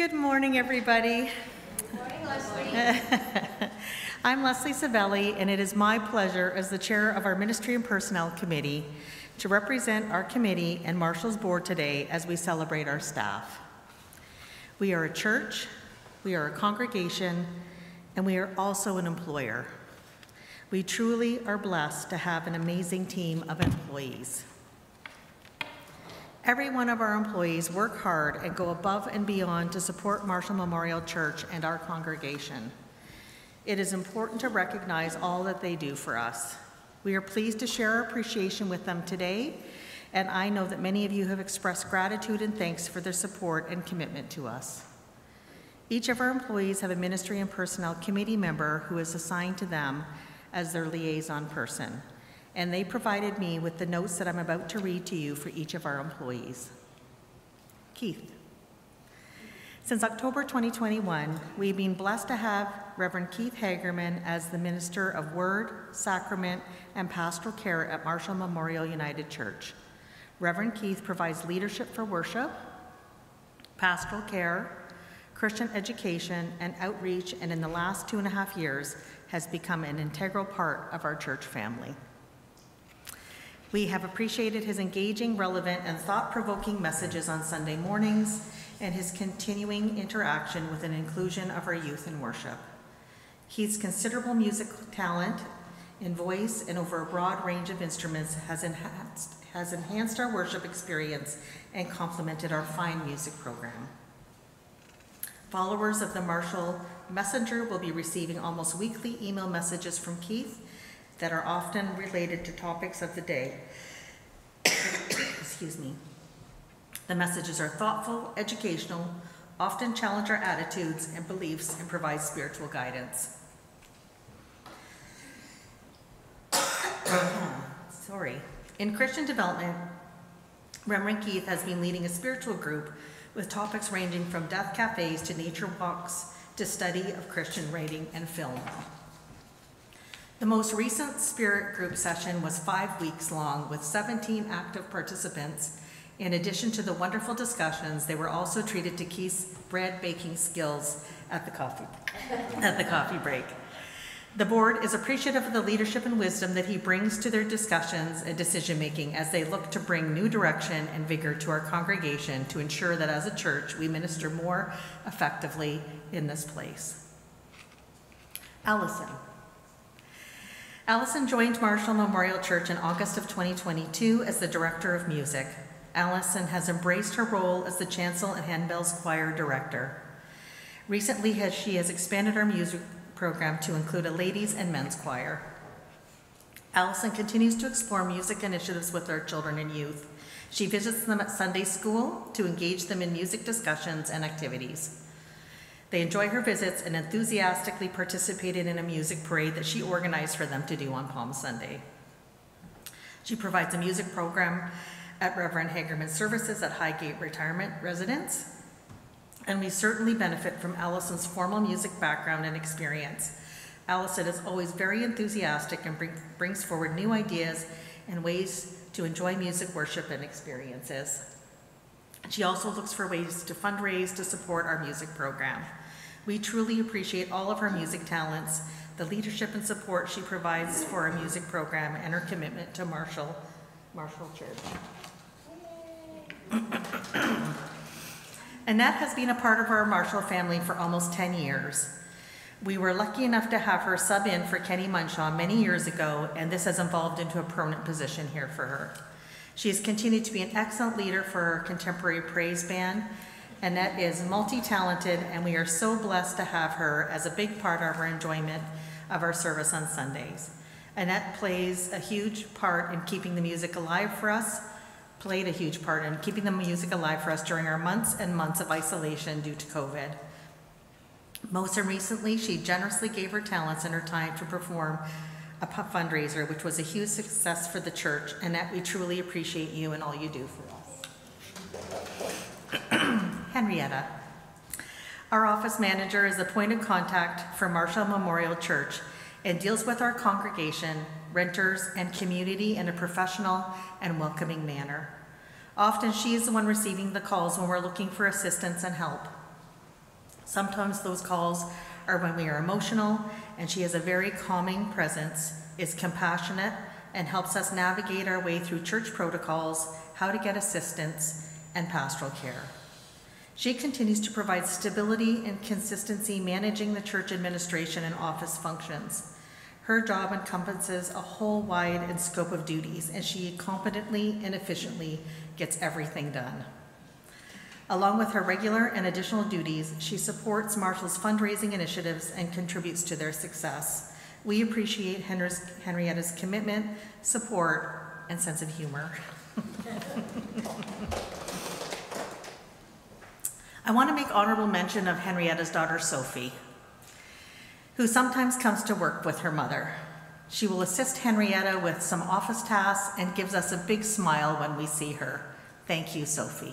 Good morning, everybody. Good morning, Leslie. I'm Leslie Savelli, and it is my pleasure as the chair of our Ministry and Personnel Committee to represent our committee and Marshall's Board today as we celebrate our staff. We are a church, we are a congregation, and we are also an employer. We truly are blessed to have an amazing team of employees. Every one of our employees work hard and go above and beyond to support Marshall Memorial Church and our congregation. It is important to recognize all that they do for us. We are pleased to share our appreciation with them today, and I know that many of you have expressed gratitude and thanks for their support and commitment to us. Each of our employees have a Ministry and Personnel Committee member who is assigned to them as their liaison person, and they provided me with the notes that I'm about to read to you for each of our employees. Keith. Since October twenty twenty-one, we've been blessed to have Reverend Keith Hagerman as the Minister of Word, Sacrament, and Pastoral Care at Marshall Memorial United Church. Reverend Keith provides leadership for worship, pastoral care, Christian education, and outreach, and in the last two and a half years has become an integral part of our church family. We have appreciated his engaging, relevant, and thought-provoking messages on Sunday mornings and his continuing interaction with an inclusion of our youth in worship. Keith's considerable music talent in voice and over a broad range of instruments has enhanced, has enhanced our worship experience and complemented our fine music program. Followers of the Marshall Messenger will be receiving almost weekly email messages from Keith that are often related to topics of the day. Excuse me. The messages are thoughtful, educational, often challenge our attitudes and beliefs, and provide spiritual guidance. Sorry. In Christian development, Reverend Keith has been leading a spiritual group with topics ranging from death cafes to nature walks to study of Christian writing and film. The most recent spirit group session was five weeks long with seventeen active participants. In addition to the wonderful discussions, they were also treated to Keith's bread baking skills at the coffee, at the coffee break. The board is appreciative of the leadership and wisdom that he brings to their discussions and decision-making as they look to bring new direction and vigor to our congregation to ensure that as a church, we minister more effectively in this place. Allison. Allison joined Marshall Memorial Church in August of twenty twenty-two as the Director of Music. Allison has embraced her role as the Chancel and Handbells Choir Director. Recently, has, she has expanded our music program to include a ladies' and men's choir. Allison continues to explore music initiatives with our children and youth. She visits them at Sunday school to engage them in music discussions and activities. They enjoy her visits and enthusiastically participated in a music parade that she organized for them to do on Palm Sunday. She provides a music program at Reverend Hagerman services at Highgate Retirement Residence, and we certainly benefit from Allison's formal music background and experience. Allison is always very enthusiastic and bring, brings forward new ideas and ways to enjoy music, worship, and experiences. She also looks for ways to fundraise to support our music program. We truly appreciate all of her music talents, the leadership and support she provides for our music program, and her commitment to Marshall, Marshall Church. Annette has been a part of our Marshall family for almost ten years. We were lucky enough to have her sub in for Kenny Munshaw many years ago, and this has evolved into a permanent position here for her. She has continued to be an excellent leader for our contemporary praise band. Annette is multi-talented, and we are so blessed to have her as a big part of our enjoyment of our service on Sundays. Annette plays a huge part in keeping the music alive for us, played a huge part in keeping the music alive for us during our months and months of isolation due to COVID. Most recently, she generously gave her talents and her time to perform a fundraiser, which was a huge success for the church. Annette, we truly appreciate you and all you do for us. Henrietta. Our office manager is the point of contact for Marshall Memorial Church and deals with our congregation, renters, and community in a professional and welcoming manner. Often she is the one receiving the calls when we're looking for assistance and help. Sometimes those calls are when we are emotional, and she has a very calming presence, is compassionate, and helps us navigate our way through church protocols, how to get assistance, and pastoral care. She continues to provide stability and consistency managing the church administration and office functions. Her job encompasses a whole wide and scope of duties, and she competently and efficiently gets everything done. Along with her regular and additional duties, she supports Marshall's fundraising initiatives and contributes to their success. We appreciate Henry's, Henrietta's commitment, support, and sense of humor. I want to make honorable mention of Henrietta's daughter, Sophie, who sometimes comes to work with her mother. She will assist Henrietta with some office tasks and gives us a big smile when we see her. Thank you, Sophie.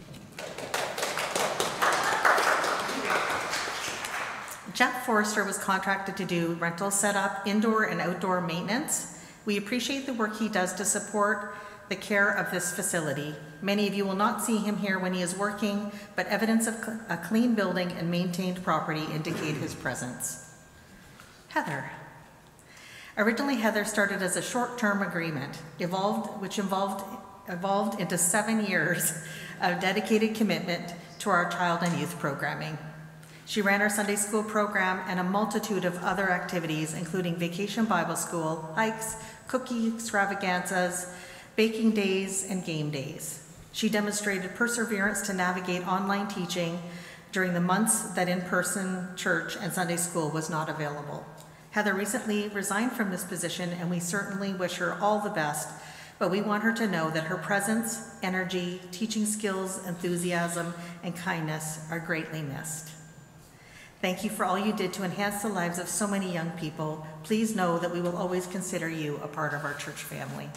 Jeff Forrester was contracted to do rental setup, indoor and outdoor maintenance. We appreciate the work he does to support the care of this facility. Many of you will not see him here when he is working, but evidence of a clean building and maintained property indicate his presence. Heather. Originally, Heather started as a short-term agreement, evolved, which involved, evolved into seven years of dedicated commitment to our child and youth programming. She ran our Sunday school program and a multitude of other activities, including vacation Bible school, hikes, cookie extravaganzas, baking days, and game days. She demonstrated perseverance to navigate online teaching during the months that in-person church and Sunday school was not available. Heather recently resigned from this position, and we certainly wish her all the best, but we want her to know that her presence, energy, teaching skills, enthusiasm, and kindness are greatly missed. Thank you for all you did to enhance the lives of so many young people. Please know that we will always consider you a part of our church family.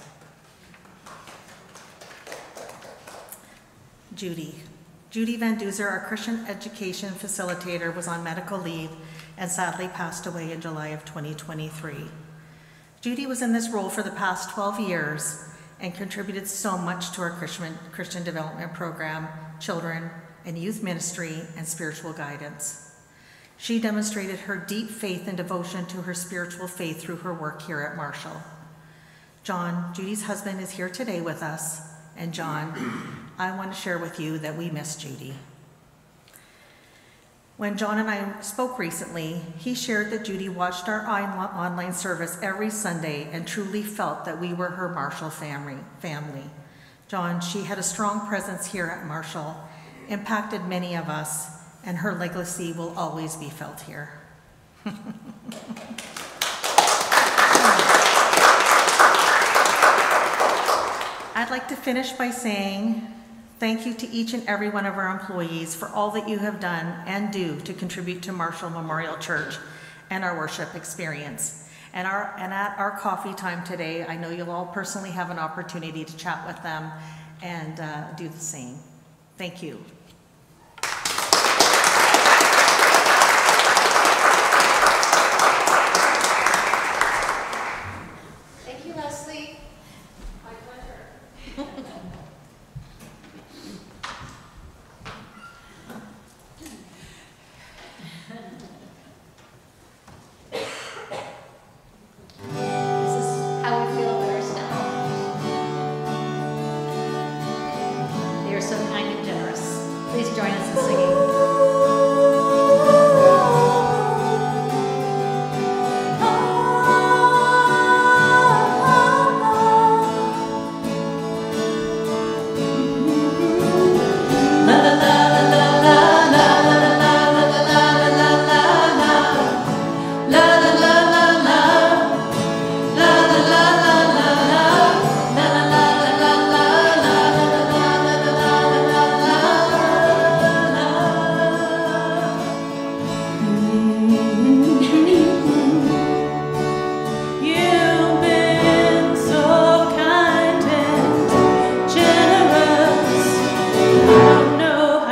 Judy. Judy Van Duzer, our Christian education facilitator, was on medical leave and sadly passed away in July of twenty twenty-three. Judy was in this role for the past twelve years and contributed so much to our Christian, Christian development program, children and youth ministry, and spiritual guidance. She demonstrated her deep faith and devotion to her spiritual faith through her work here at Marshall. John, Judy's husband, is here today with us, and John, I want to share with you that we miss Judy. When John and I spoke recently, he shared that Judy watched our online service every Sunday and truly felt that we were her Marshall family. family. John, she had a strong presence here at Marshall, impacted many of us, and her legacy will always be felt here. I'd like to finish by saying thank you to each and every one of our employees for all that you have done and do to contribute to Marshall Memorial Church and our worship experience. And, our, and at our coffee time today, I know you'll all personally have an opportunity to chat with them and uh, do the same. Thank you. Thank you, Leslie. My pleasure. This is how we feel about our staff. They are so kind and generous. Please join us in singing. Know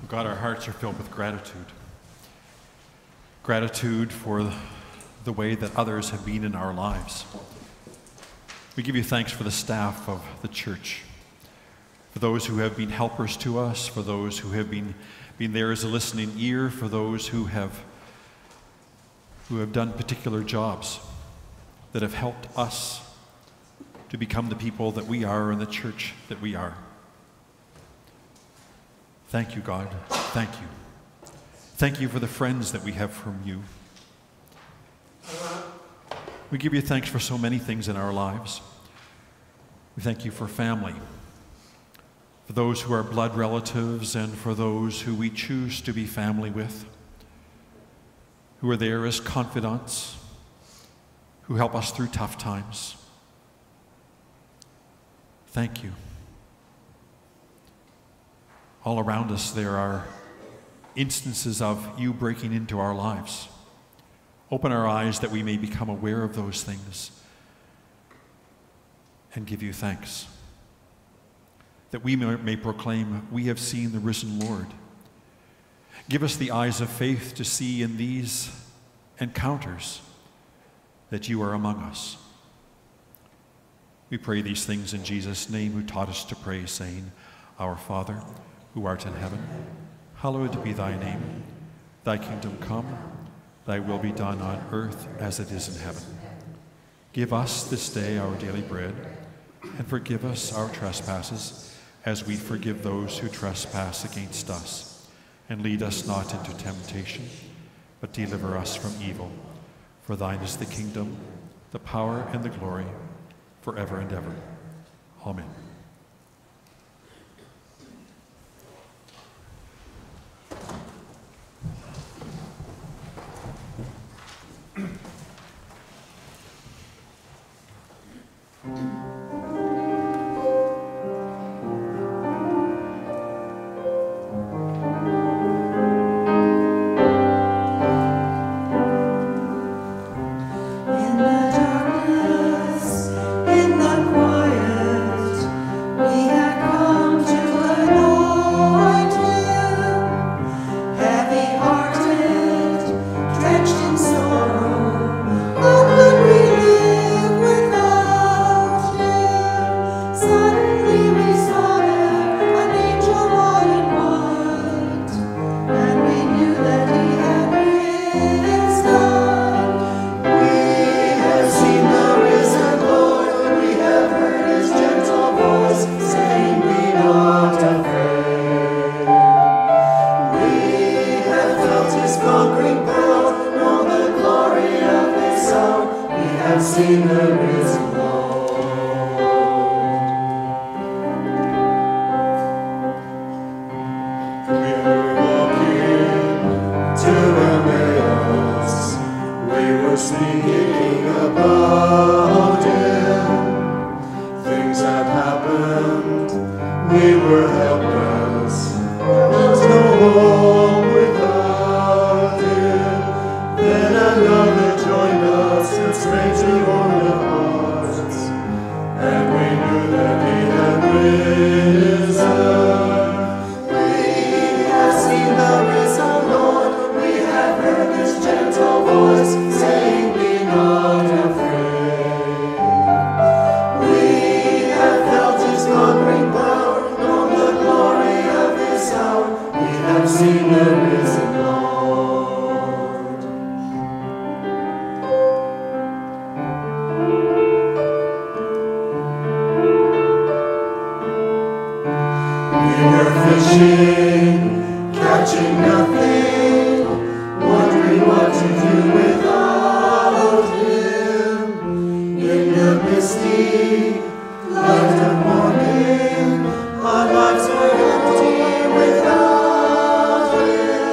God, our hearts are filled with gratitude. Gratitude for the way that others have been in our lives. We give you thanks for the staff of the church, for those who have been helpers to us, for those who have been, been there as a listening ear, for those who have, who have done particular jobs that have helped us to become the people that we are and the church that we are. Thank you, God. Thank you. Thank you for the friends that we have from you. We give you thanks for so many things in our lives. We thank you for family, for those who are blood relatives and for those who we choose to be family with, who are there as confidants, who help us through tough times. Thank you. All around us there are instances of you breaking into our lives. Open our eyes that we may become aware of those things and give you thanks. That we may, may proclaim, we have seen the risen Lord. Give us the eyes of faith to see in these encounters that you are among us. We pray these things in Jesus' name, who taught us to pray, saying, Our Father, who art in heaven, hallowed be thy name. Thy kingdom come, thy will be done on earth as it is in heaven. Give us this day our daily bread, and forgive us our trespasses, as we forgive those who trespass against us. And lead us not into temptation, but deliver us from evil. For thine is the kingdom, the power, and the glory, forever and ever. Amen. Our lives were empty without Him.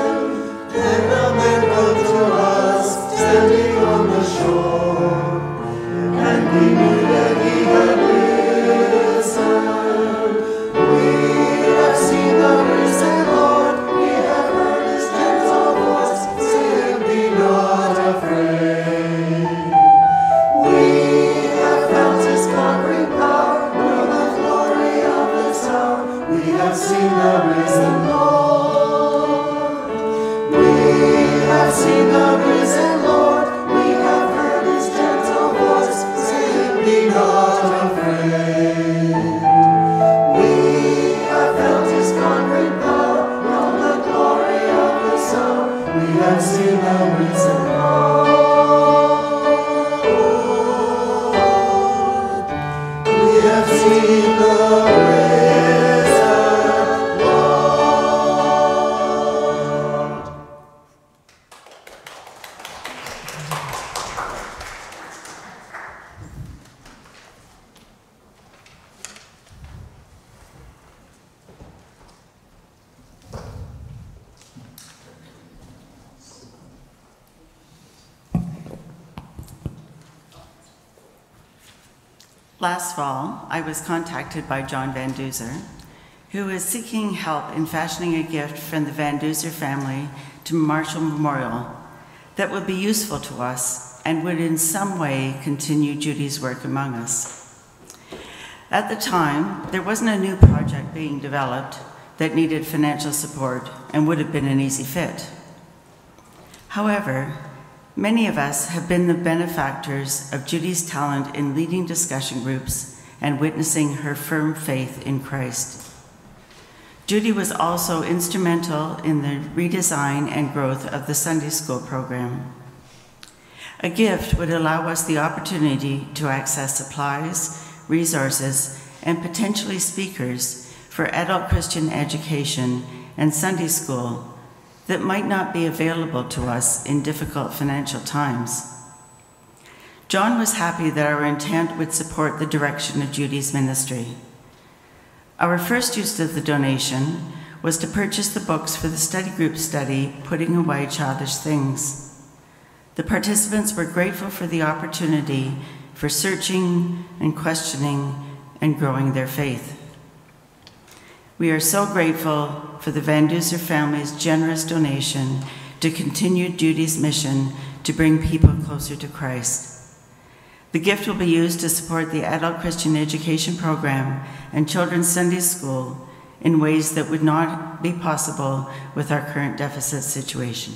Last fall, I was contacted by John Van Duzer, who is seeking help in fashioning a gift from the Van Duzer family to Marshall Memorial that would be useful to us and would in some way continue Judy's work among us. At the time, there wasn't a new project being developed that needed financial support and would have been an easy fit. However, many of us have been the benefactors of Judy's talent in leading discussion groups and witnessing her firm faith in Christ. Judy was also instrumental in the redesign and growth of the Sunday school program. A gift would allow us the opportunity to access supplies, resources, and potentially speakers for adult Christian education and Sunday school that might not be available to us in difficult financial times. John was happy that our intent would support the direction of Judy's ministry. Our first use of the donation was to purchase the books for the study group study, Putting Away Childish Things. The participants were grateful for the opportunity for searching and questioning and growing their faith. We are so grateful for the Van Duzer family's generous donation to continue Judy's mission to bring people closer to Christ. The gift will be used to support the adult Christian education program and children's Sunday school in ways that would not be possible with our current deficit situation.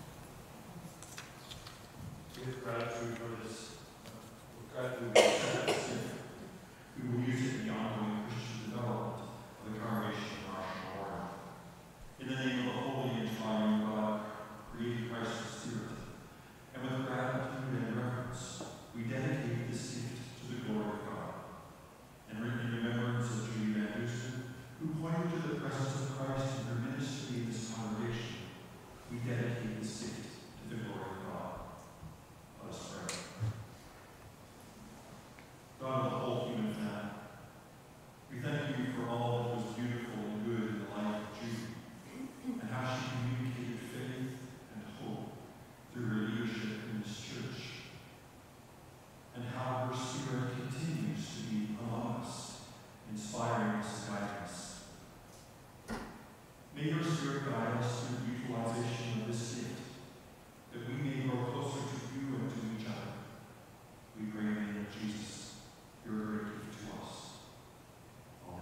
With gratitude for this, with gratitude for this, we will use it in the ongoing Christian development of the congregation of Marshall Memorial. In the name of the Holy and Triune God, created Christ the Spirit, and with gratitude and reverence, we dedicate this gift to the glory of God, and in remembrance of Judy Van Duzer, who pointed to the presence of Christ in her ministry in this congregation, we dedicate this gift to the glory of God. Let us pray. God of the whole human family, we thank you for all that was beautiful and good in the life of Judy, and how she communicated faith and hope through her leadership in this church, and how her spirit continues to be among us, inspiring us and guiding us. May your spirit guide us through the utilization of this gift, that we may grow closer to you and to each other. We pray in the name of Jesus, your great gift to us. Amen.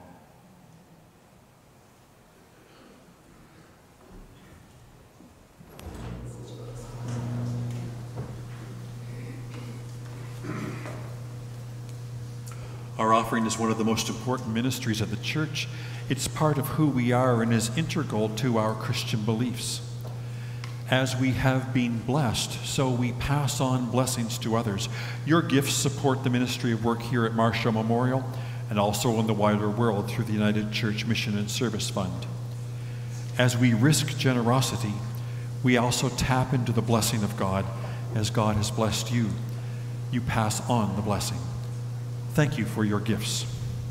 Our offering is one of the most important ministries of the church. It's part of who we are and is integral to our Christian beliefs. As we have been blessed, so we pass on blessings to others. Your gifts support the ministry of work here at Marshall Memorial and also in the wider world through the United Church Mission and Service Fund. As we risk generosity, we also tap into the blessing of God. As God has blessed you, you pass on the blessing. Thank you for your gifts.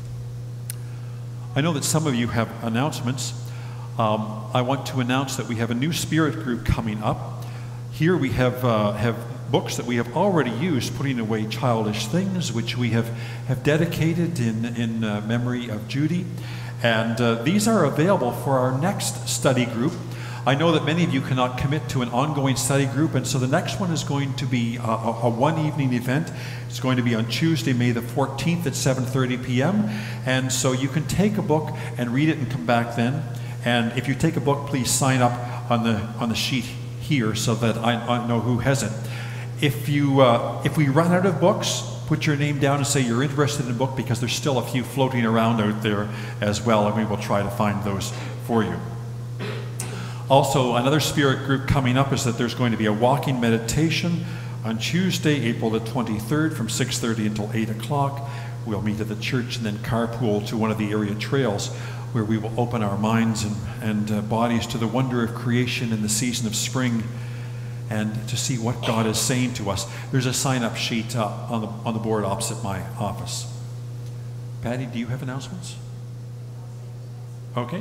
I know that some of you have announcements. Um, I want to announce that we have a new spirit group coming up. Here we have, uh, have books that we have already used, Putting Away Childish Things, which we have, have dedicated in, in uh, memory of Judy. And uh, these are available for our next study group. I know that many of you cannot commit to an ongoing study group, and so the next one is going to be a, a, a one-evening event. It's going to be on Tuesday, May the fourteenth at seven thirty p m And so you can take a book and read it and come back then. And if you take a book, please sign up on the on the sheet here so that I, I know who has it. If you uh, if we run out of books, put your name down and say you're interested in a book, because there's still a few floating around out there as well, and we will try to find those for you. Also, another spirit group coming up is that there's going to be a walking meditation on Tuesday, April the twenty-third from six thirty until eight o'clock. We'll meet at the church and then carpool to one of the area trails where we will open our minds and, and uh, bodies to the wonder of creation in the season of spring and to see what God is saying to us. There's a sign-up sheet uh, on, the, on the board opposite my office. Patty, do you have announcements? Okay.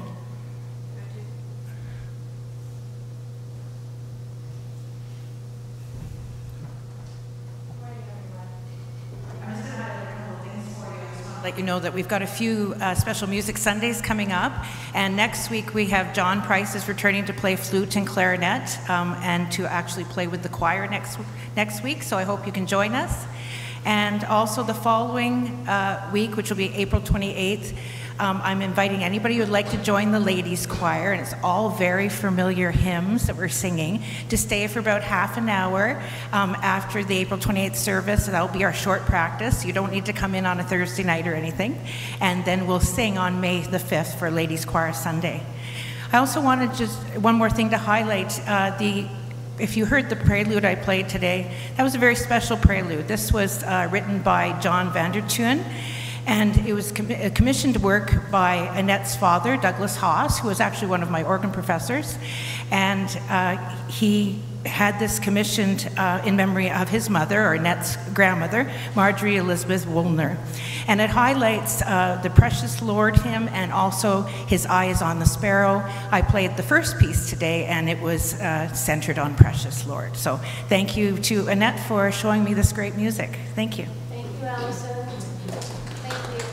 I'm just going to highlight a couple of things for you. let you know that we've got a few uh, special music Sundays coming up. And next week we have John Price is returning to play flute and clarinet um, and to actually play with the choir next, next week. So I hope you can join us. And also the following uh, week, which will be April twenty-eighth, um, I'm inviting anybody who would like to join the ladies' choir, and it's all very familiar hymns that we're singing, to stay for about half an hour um, after the April twenty-eighth service. That'll be our short practice. You don't need to come in on a Thursday night or anything. And then we'll sing on May the fifth for Ladies' Choir Sunday. I also wanted just one more thing to highlight. Uh, the If you heard the prelude I played today, that was a very special prelude. This was uh, written by John Vandertuin, and it was com a commissioned work by Annette's father, Douglas Haas, who was actually one of my organ professors. And uh, he had this commissioned uh, in memory of his mother, or Annette's grandmother, Marjorie Elizabeth Woolner. And it highlights uh, the Precious Lord hymn and also His Eye is on the Sparrow. I played the first piece today, and it was uh, centered on Precious Lord. So thank you to Annette for showing me this great music. Thank you. Thank you, Allison. Thank you.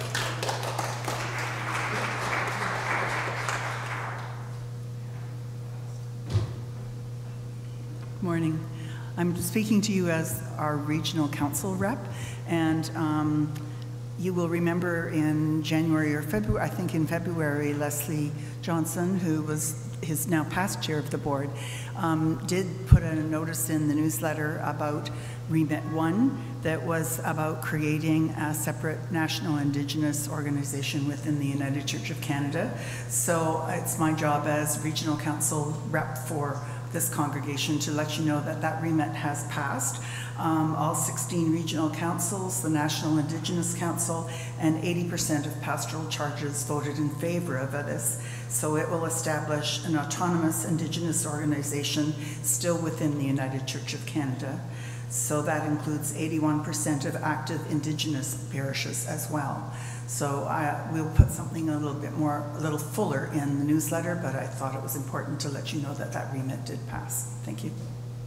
Morning. I'm speaking to you as our regional council rep, and um, you will remember in January or February, I think in February, Leslie Johnson, who was his now past chair of the board, um, did put a notice in the newsletter about Remit One that was about creating a separate national Indigenous organization within the United Church of Canada. So it's my job as regional council rep for this congregation to let you know that that remit has passed. Um, all sixteen regional councils, the National Indigenous Council, and eighty percent of pastoral charges voted in favor of this. So it will establish an autonomous Indigenous organization still within the United Church of Canada. So that includes eighty-one percent of active Indigenous parishes as well. So I, we'll put something a little bit more, a little fuller in the newsletter, but I thought it was important to let you know that that remit did pass. Thank you.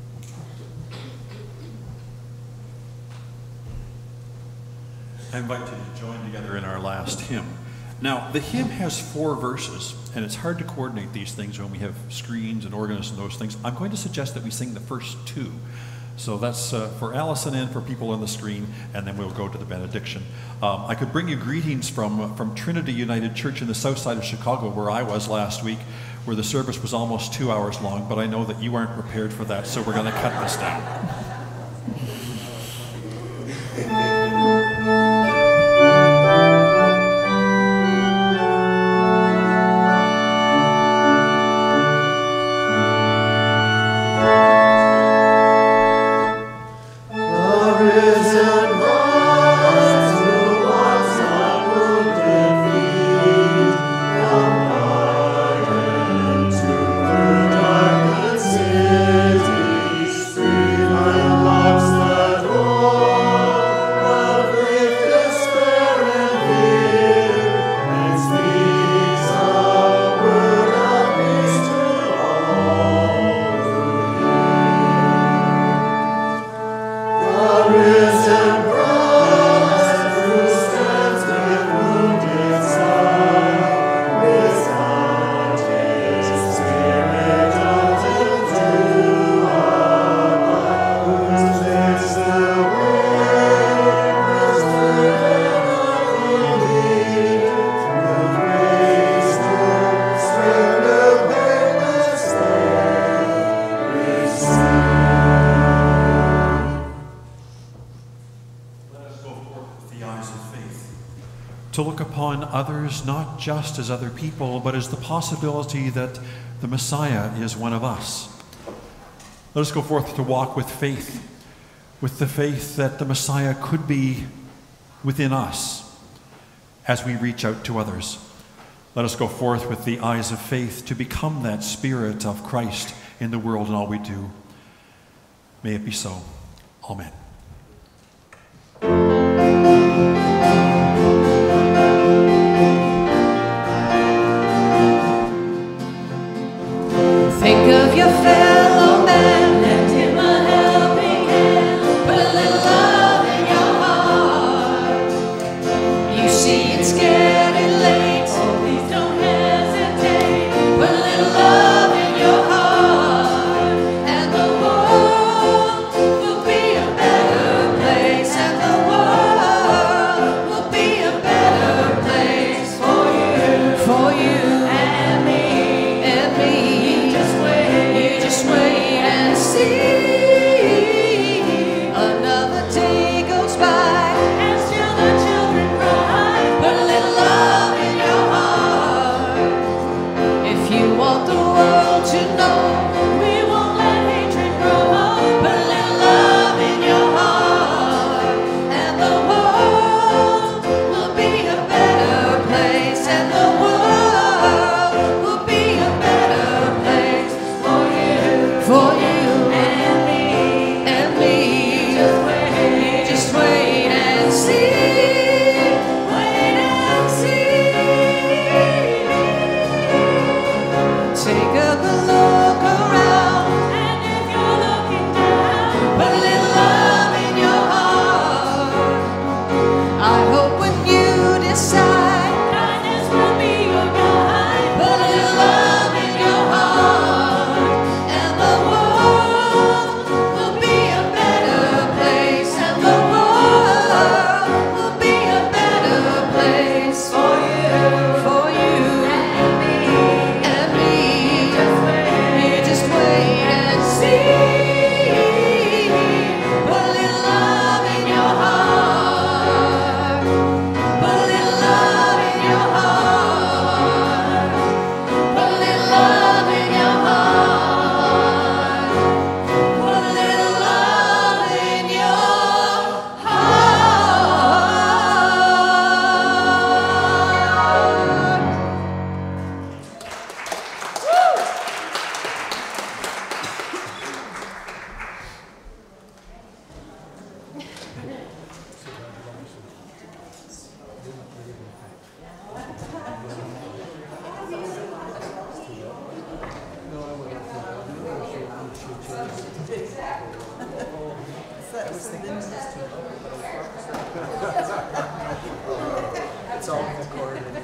I invite you to join together in our last hymn. Now, the hymn has four verses, and it's hard to coordinate these things when we have screens and organists and those things. I'm going to suggest that we sing the first two. So that's uh, for Allison and for people on the screen, and then we'll go to the benediction. Um, I could bring you greetings from, from Trinity United Church in the south side of Chicago, where I was last week, where the service was almost two hours long, but I know that you aren't prepared for that, so we're going to cut this down. To look upon others not just as other people, but as the possibility that the Messiah is one of us. Let us go forth to walk with faith, with the faith that the Messiah could be within us as we reach out to others. Let us go forth with the eyes of faith to become that Spirit of Christ in the world in all we do. May it be so. Amen. Think of your fellow man, lend him a helping hand, put a little love in your heart. You see world to know. We won't let hatred grow up, but let love in your heart, and the world will be a better place, and the world will be a better place for you, for you and me, and me. Just wait, just wait and see. Wait and see. Take a good look around, and if you're looking down, put a little love in your heart. I hope when you decide kindness will be your guide, put a little love in your heart, and the world will be a better place, and the world will be a better place for you, for you and me, and me. Just wait, just wait and see. Put a little love in your heart. Put a little love in your heart. Put a little love in your heart. Put a little love in your It's all recorded.